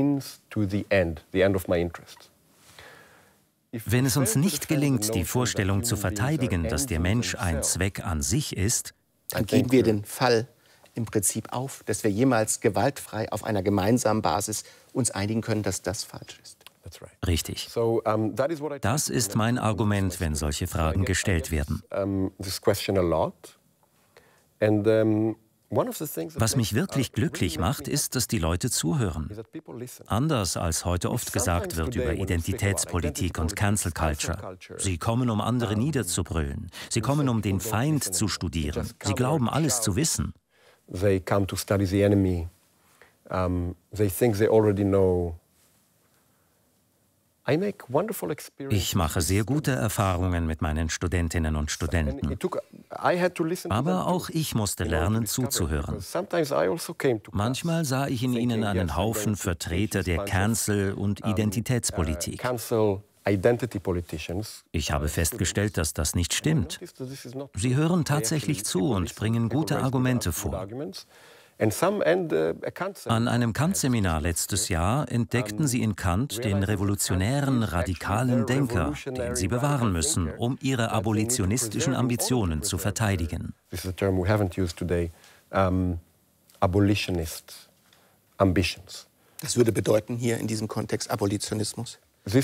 Wenn es uns nicht gelingt, die Vorstellung zu verteidigen, dass der Mensch ein Zweck an sich ist, dann geben wir den Fall im Prinzip auf, dass wir jemals gewaltfrei auf einer gemeinsamen Basis uns einigen können, dass das falsch ist. Richtig. Das ist mein Argument, wenn solche Fragen gestellt werden. Was mich wirklich glücklich macht, ist, dass die Leute zuhören. Anders als heute oft gesagt wird über Identitätspolitik und Cancel Culture. Sie kommen, um andere niederzubrüllen. Sie kommen, um den Feind zu studieren. Sie glauben, alles zu wissen. They come to study the enemy. They think they already know. Ich mache sehr gute Erfahrungen mit meinen Studentinnen und Studenten. Aber auch ich musste lernen, zuzuhören. Manchmal sah ich in ihnen einen Haufen Vertreter der Cancel- und Identitätspolitik. Ich habe festgestellt, dass das nicht stimmt. Sie hören tatsächlich zu und bringen gute Argumente vor. An einem Kant-Seminar letztes Jahr entdeckten sie in Kant den revolutionären, radikalen Denker, den sie bewahren müssen, um ihre abolitionistischen Ambitionen zu verteidigen. Das würde bedeuten hier in diesem Kontext Abolitionismus?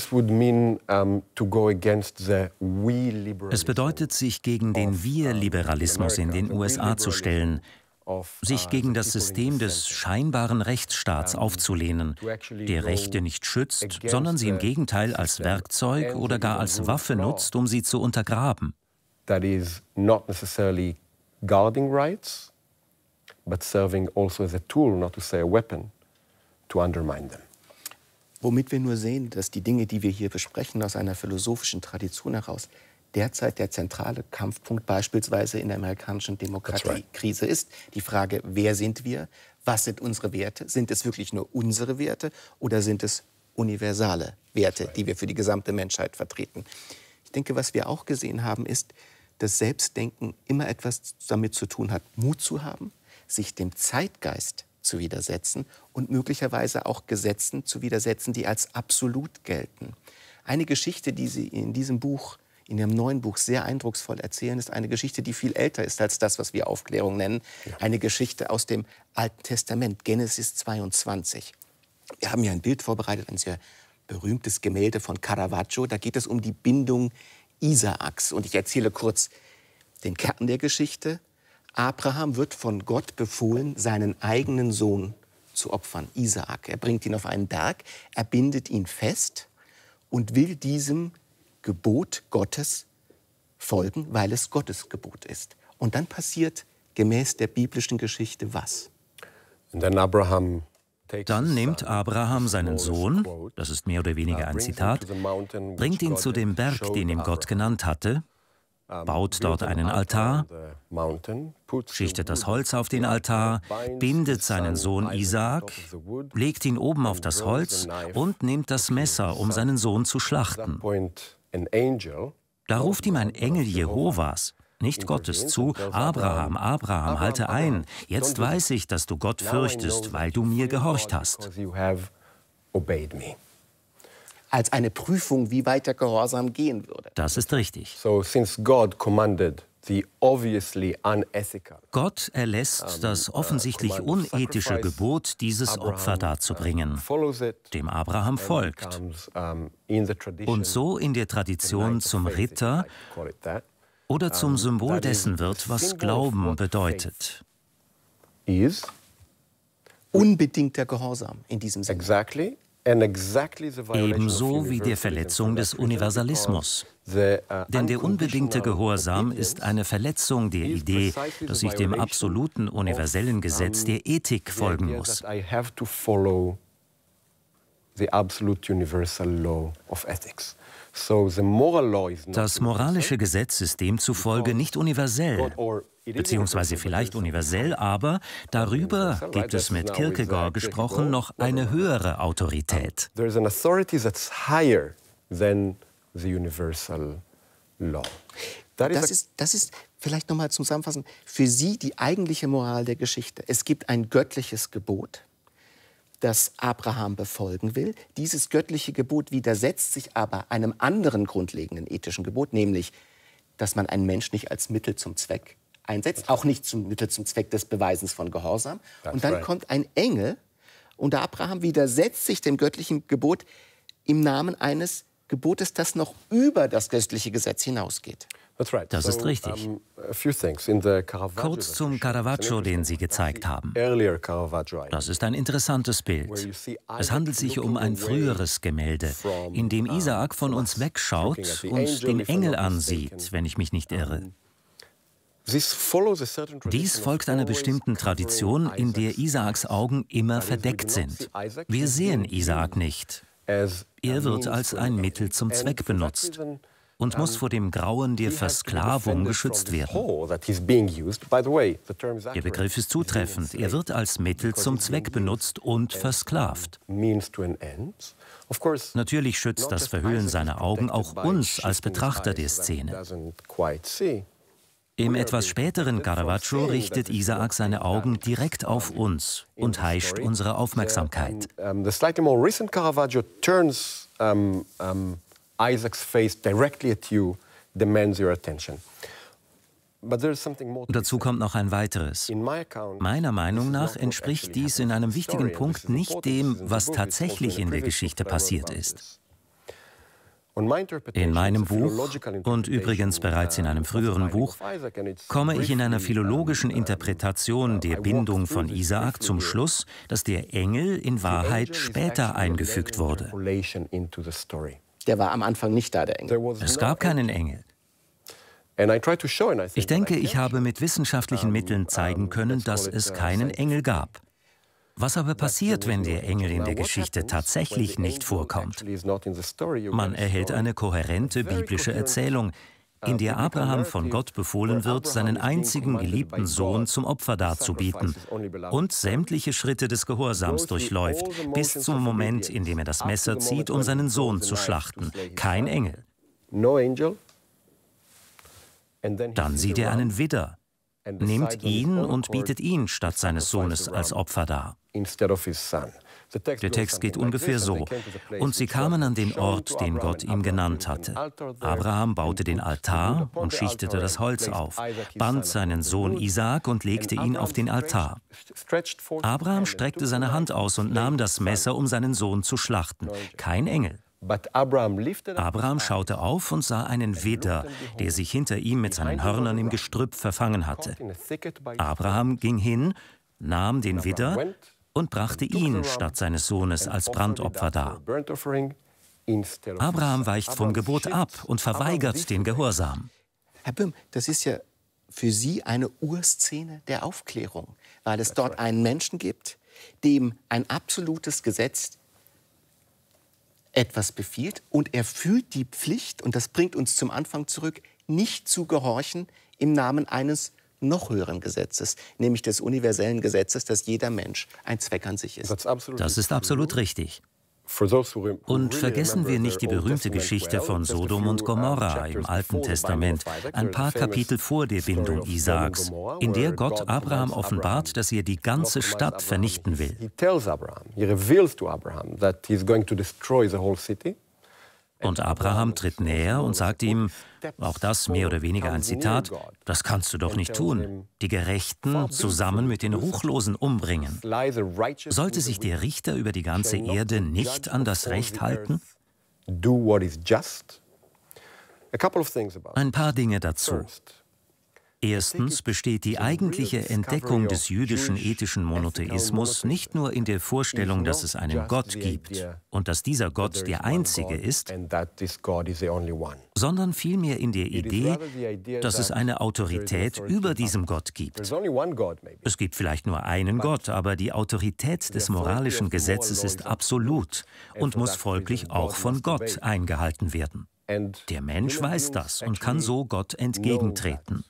Es bedeutet, sich gegen den Wir-Liberalismus in den USA zu stellen, sich gegen das System des scheinbaren Rechtsstaats aufzulehnen, der Rechte nicht schützt, sondern sie im Gegenteil als Werkzeug oder gar als Waffe nutzt, um sie zu untergraben. That is not necessarily guarding rights, but serving also as a tool, not to say a weapon, to undermine them. Womit wir nur sehen, dass die Dinge, die wir hier besprechen, aus einer philosophischen Tradition heraus, derzeit der zentrale Kampfpunkt beispielsweise in der amerikanischen Demokratiekrise ist. Die Frage, wer sind wir? Was sind unsere Werte? Sind es wirklich nur unsere Werte oder sind es universale Werte, die wir für die gesamte Menschheit vertreten? Ich denke, was wir auch gesehen haben, ist, dass Selbstdenken immer etwas damit zu tun hat, Mut zu haben, sich dem Zeitgeist zu widersetzen und möglicherweise auch Gesetzen zu widersetzen, die als absolut gelten. Eine Geschichte, die Sie in diesem Buch, in Ihrem neuen Buch sehr eindrucksvoll erzählen, ist eine Geschichte, die viel älter ist als das, was wir Aufklärung nennen. Ja. Eine Geschichte aus dem Alten Testament, Genesis 22. Wir haben hier ein Bild vorbereitet, ein sehr berühmtes Gemälde von Caravaggio. Da geht es um die Bindung Isaaks. Und ich erzähle kurz den Kern der Geschichte. Abraham wird von Gott befohlen, seinen eigenen Sohn zu opfern, Isaak. Er bringt ihn auf einen Berg, er bindet ihn fest und will diesem Gebot Gottes folgen, weil es Gottes Gebot ist. Und dann passiert gemäß der biblischen Geschichte was? Dann nimmt Abraham seinen Sohn, das ist mehr oder weniger ein Zitat, bringt ihn zu dem Berg, den ihm Gott genannt hatte, baut dort einen Altar, schichtet das Holz auf den Altar, bindet seinen Sohn Isaak, legt ihn oben auf das Holz und nimmt das Messer, um seinen Sohn zu schlachten. Da ruft ihm ein Engel Jehovas, nicht Gottes, zu: Abraham, Abraham, halte ein, jetzt weiß ich, dass du Gott fürchtest, weil du mir gehorcht hast. Als eine Prüfung, wie weit der Gehorsam gehen würde. Das ist richtig. Gott erlässt das offensichtlich unethische Gebot, dieses Opfer darzubringen, dem Abraham folgt und so in der Tradition zum Ritter oder zum Symbol dessen wird, was Glauben bedeutet. Unbedingter Gehorsam in diesem Sinne. Ebenso wie der Verletzung des Universalismus. Denn der unbedingte Gehorsam ist eine Verletzung der Idee, dass ich dem absoluten universellen Gesetz der Ethik folgen muss. Das moralische Gesetz ist demzufolge nicht universell, beziehungsweise vielleicht universell, aber darüber gibt es mit Kierkegaard gesprochen noch eine höhere Autorität. Das ist vielleicht noch mal zum Zusammenfassen für Sie die eigentliche Moral der Geschichte. Es gibt ein göttliches Gebot, das Abraham befolgen will. Dieses göttliche Gebot widersetzt sich aber einem anderen grundlegenden ethischen Gebot, nämlich, dass man einen Menschen nicht als Mittel zum Zweck einsetzt, auch nicht zum Mittel zum Zweck des Beweisens von Gehorsam. Und dann kommt ein Engel und der Abraham widersetzt sich dem göttlichen Gebot im Namen eines Gebotes, das noch über das göttliche Gesetz hinausgeht. Das ist richtig. Kurz zum Caravaggio, den Sie gezeigt haben. Das ist ein interessantes Bild. Es handelt sich um ein früheres Gemälde, in dem Isaak von uns wegschaut und den Engel ansieht, wenn ich mich nicht irre. Dies folgt einer bestimmten Tradition, in der Isaaks Augen immer verdeckt sind. Wir sehen Isaak nicht. Er wird als ein Mittel zum Zweck benutzt und muss vor dem Grauen der Versklavung geschützt werden. Der Begriff ist zutreffend. Er wird als Mittel zum Zweck benutzt und versklavt. Natürlich schützt das Verhüllen seiner Augen auch uns als Betrachter der Szene. Im etwas späteren Caravaggio richtet Isaak seine Augen direkt auf uns und heischt unsere Aufmerksamkeit. Isaac's face directly at you demands your attention. Dazu kommt noch ein weiteres. Meiner Meinung nach entspricht dies in einem wichtigen Punkt nicht dem, was tatsächlich in der Geschichte passiert ist. In meinem Buch und übrigens bereits in einem früheren Buch komme ich in einer philologischen Interpretation der Bindung von Isaak zum Schluss, dass der Engel in Wahrheit später eingefügt wurde. Der war am Anfang nicht da, der Engel. Es gab keinen Engel. Ich denke, ich habe mit wissenschaftlichen Mitteln zeigen können, dass es keinen Engel gab. Was aber passiert, wenn der Engel in der Geschichte tatsächlich nicht vorkommt? Man erhält eine kohärente biblische Erzählung, in der Abraham von Gott befohlen wird, seinen einzigen geliebten Sohn zum Opfer darzubieten und sämtliche Schritte des Gehorsams durchläuft, bis zum Moment, in dem er das Messer zieht, um seinen Sohn zu schlachten. Kein Engel. Dann sieht er einen Widder, nimmt ihn und bietet ihn statt seines Sohnes als Opfer dar. Der Text geht ungefähr so: Und sie kamen an den Ort, den Gott ihm genannt hatte. Abraham baute den Altar und schichtete das Holz auf, band seinen Sohn Isaak und legte ihn auf den Altar. Abraham streckte seine Hand aus und nahm das Messer, um seinen Sohn zu schlachten. Kein Engel. Abraham schaute auf und sah einen Widder, der sich hinter ihm mit seinen Hörnern im Gestrüpp verfangen hatte. Abraham ging hin, nahm den Widder und brachte ihn statt seines Sohnes als Brandopfer dar. Abraham weicht vom Gebot ab und verweigert den Gehorsam. Herr Böhm, das ist ja für Sie eine Urszene der Aufklärung, weil es dort einen Menschen gibt, dem ein absolutes Gesetz etwas befiehlt und er fühlt die Pflicht, und das bringt uns zum Anfang zurück, nicht zu gehorchen im Namen eines noch höheren Gesetzes, nämlich des universellen Gesetzes, dass jeder Mensch ein Zweck an sich ist. Das ist absolut richtig. Und vergessen wir nicht die berühmte Geschichte von Sodom und Gomorra im Alten Testament, ein paar Kapitel vor der Bindung Isaaks, in der Gott Abraham offenbart, dass er die ganze Stadt vernichten will. Und Abraham tritt näher und sagt ihm, auch das mehr oder weniger ein Zitat: Das kannst du doch nicht tun, die Gerechten zusammen mit den Ruchlosen umbringen. Sollte sich der Richter über die ganze Erde nicht an das Recht halten? Ein paar Dinge dazu. Erstens besteht die eigentliche Entdeckung des jüdischen ethischen Monotheismus nicht nur in der Vorstellung, dass es einen Gott gibt und dass dieser Gott der einzige ist, sondern vielmehr in der Idee, dass es eine Autorität über diesem Gott gibt. Es gibt vielleicht nur einen Gott, aber die Autorität des moralischen Gesetzes ist absolut und muss folglich auch von Gott eingehalten werden. Der Mensch weiß das und kann so Gott entgegentreten.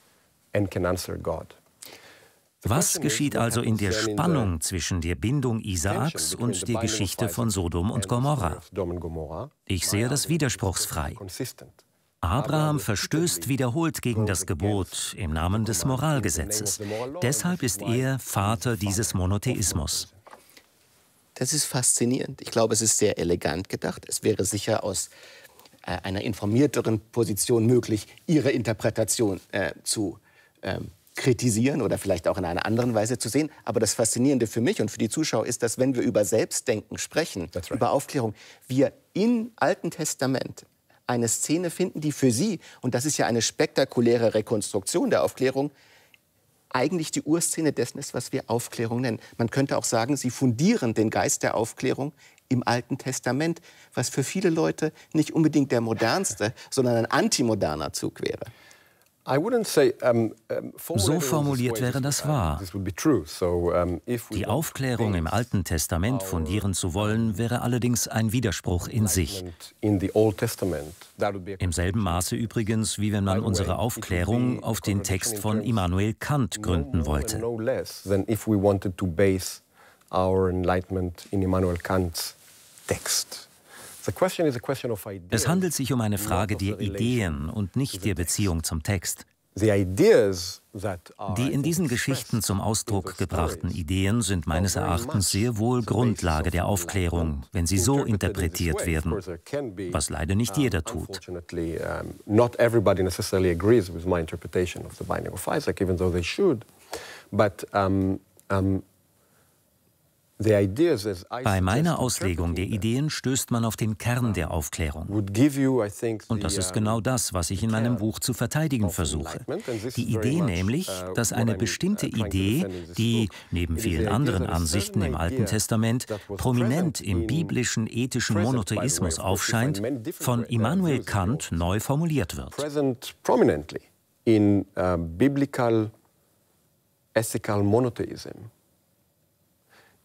Was geschieht also in der Spannung zwischen der Bindung Isaaks und der Geschichte von Sodom und Gomorra? Ich sehe das widerspruchsfrei. Abraham verstößt wiederholt gegen das Gebot im Namen des Moralgesetzes. Deshalb ist er Vater dieses Monotheismus. Das ist faszinierend. Ich glaube, es ist sehr elegant gedacht. Es wäre sicher aus einer informierteren Position möglich, Ihre Interpretation zu kritisieren oder vielleicht auch in einer anderen Weise zu sehen. Aber das Faszinierende für mich und für die Zuschauer ist, dass wenn wir über Selbstdenken sprechen, über Aufklärung, wir im Alten Testament eine Szene finden, die für Sie, und das ist ja eine spektakuläre Rekonstruktion der Aufklärung, eigentlich die Urszene dessen ist, was wir Aufklärung nennen. Man könnte auch sagen, Sie fundieren den Geist der Aufklärung im Alten Testament, was für viele Leute nicht unbedingt der modernste, sondern ein antimoderner Zug wäre. So formuliert wäre das wahr. Die Aufklärung im Alten Testament fundieren zu wollen, wäre allerdings ein Widerspruch in sich. Im selben Maße übrigens, wie wenn man unsere Aufklärung auf den Text von Immanuel Kant gründen wollte. Es handelt sich um eine Frage der Ideen und nicht der Beziehung zum Text. Die in diesen Geschichten zum Ausdruck gebrachten Ideen sind meines Erachtens sehr wohl Grundlage der Aufklärung, wenn sie so interpretiert werden, was leider nicht jeder tut. Bei meiner Auslegung der Ideen stößt man auf den Kern der Aufklärung. Und das ist genau das, was ich in meinem Buch zu verteidigen versuche. Die Idee nämlich, dass eine bestimmte Idee, die neben vielen anderen Ansichten im Alten Testament prominent im biblischen ethischen Monotheismus aufscheint, von Immanuel Kant neu formuliert wird.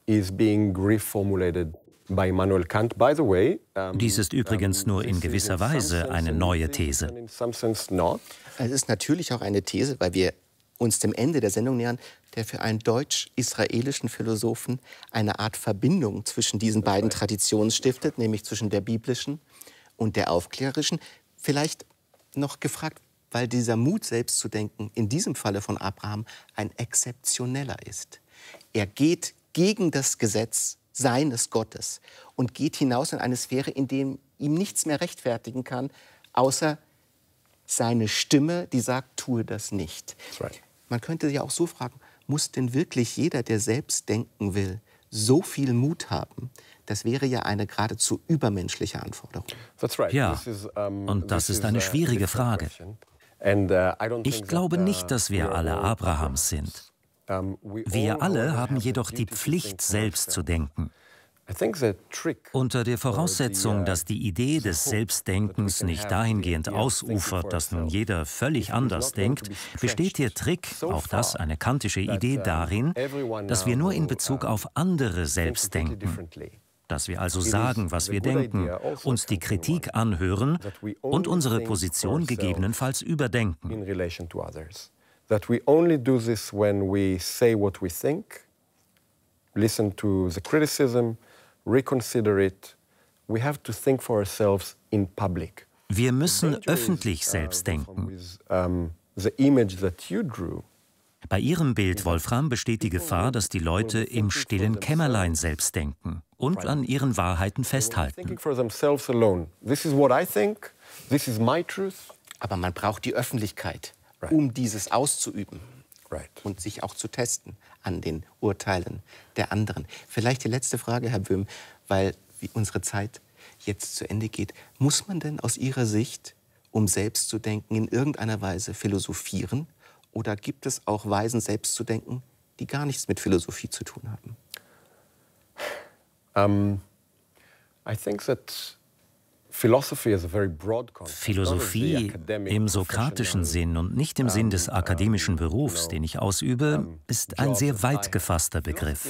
is being reformulated by Immanuel Kant. By the way, Dies ist übrigens nur in gewisser Weise eine neue These. Es ist natürlich auch eine These, weil wir uns dem Ende der Sendung nähern, der für einen deutsch-israelischen Philosophen eine Art Verbindung zwischen diesen beiden Traditionen stiftet, nämlich zwischen der biblischen und der aufklärerischen. Vielleicht noch gefragt, weil dieser Mut, selbst zu denken, in diesem Falle von Abraham ein exzeptioneller ist. Er geht gegen das Gesetz seines Gottes und geht hinaus in eine Sphäre, in der ihm nichts mehr rechtfertigen kann, außer seine Stimme, die sagt, tue das nicht. Right. Man könnte ja auch so fragen, muss denn wirklich jeder, der selbst denken will, so viel Mut haben? Das wäre ja eine geradezu übermenschliche Anforderung. Ja, und das ist eine schwierige Frage. Ich glaube nicht, dass wir alle Abrahams sind. Wir alle haben jedoch die Pflicht, selbst zu denken. Unter der Voraussetzung, dass die Idee des Selbstdenkens nicht dahingehend ausufert, dass nun jeder völlig anders denkt, besteht der Trick, auch das eine kantische Idee, darin, dass wir nur in Bezug auf andere selbst denken. Dass wir also sagen, was wir denken, uns die Kritik anhören und unsere Position gegebenenfalls überdenken. That we only do this when we say what we think, listen to the criticism, reconsider it. We have to think for ourselves in public. Wir müssen öffentlich selbst denken. The image that you drew. Bei Ihrem Bild, Wolfram, besteht die Gefahr, dass die Leute im stillen Kämmerlein selbst denken und an ihren Wahrheiten festhalten. Aber man braucht die Öffentlichkeit, um dieses auszuüben und sich auch zu testen an den Urteilen der anderen. Vielleicht die letzte Frage, Herr Böhm, weil unsere Zeit jetzt zu Ende geht. Muss man denn aus Ihrer Sicht, um selbst zu denken, in irgendeiner Weise philosophieren? Oder gibt es auch Weisen, selbst zu denken, die gar nichts mit Philosophie zu tun haben? I think that Philosophie im sokratischen Sinn und nicht im Sinn des akademischen Berufs, den ich ausübe, ist ein sehr weit gefasster Begriff.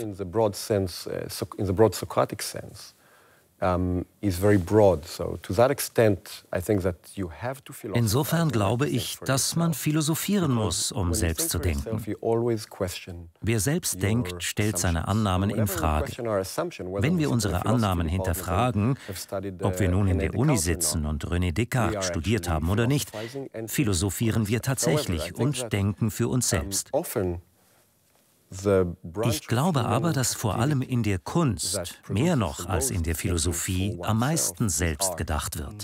Insofern glaube ich, dass man philosophieren muss, um selbst zu denken. Wer selbst denkt, stellt seine Annahmen in Frage. Wenn wir unsere Annahmen hinterfragen, ob wir nun in der Uni sitzen und René Descartes studiert haben oder nicht, philosophieren wir tatsächlich und denken für uns selbst. Ich glaube aber, dass vor allem in der Kunst, mehr noch als in der Philosophie, am meisten selbst gedacht wird.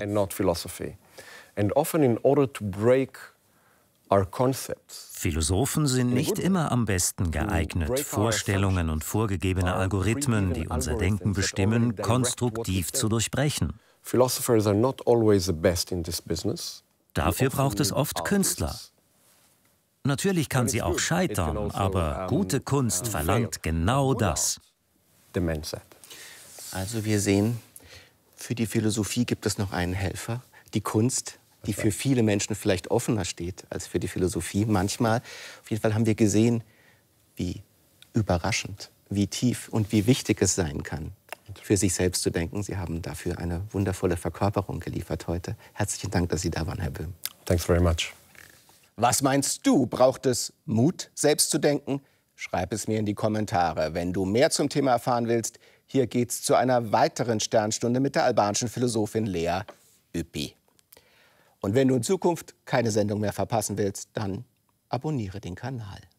Philosophen sind nicht immer am besten geeignet, Vorstellungen und vorgegebene Algorithmen, die unser Denken bestimmen, konstruktiv zu durchbrechen. Dafür braucht es oft Künstler. Natürlich kann sie auch scheitern, aber gute Kunst verlangt genau das. Also wir sehen, für die Philosophie gibt es noch einen Helfer, die Kunst, die für viele Menschen vielleicht offener steht als für die Philosophie. Manchmal, auf jeden Fall haben wir gesehen, wie überraschend, wie tief und wie wichtig es sein kann, für sich selbst zu denken. Sie haben dafür eine wundervolle Verkörperung geliefert heute. Herzlichen Dank, dass Sie da waren, Herr Böhm. Thanks very much. Was meinst du? Braucht es Mut, selbst zu denken? Schreib es mir in die Kommentare. Wenn du mehr zum Thema erfahren willst, hier geht's zu einer weiteren Sternstunde mit der albanischen Philosophin Lea Ypi. Und wenn du in Zukunft keine Sendung mehr verpassen willst, dann abonniere den Kanal.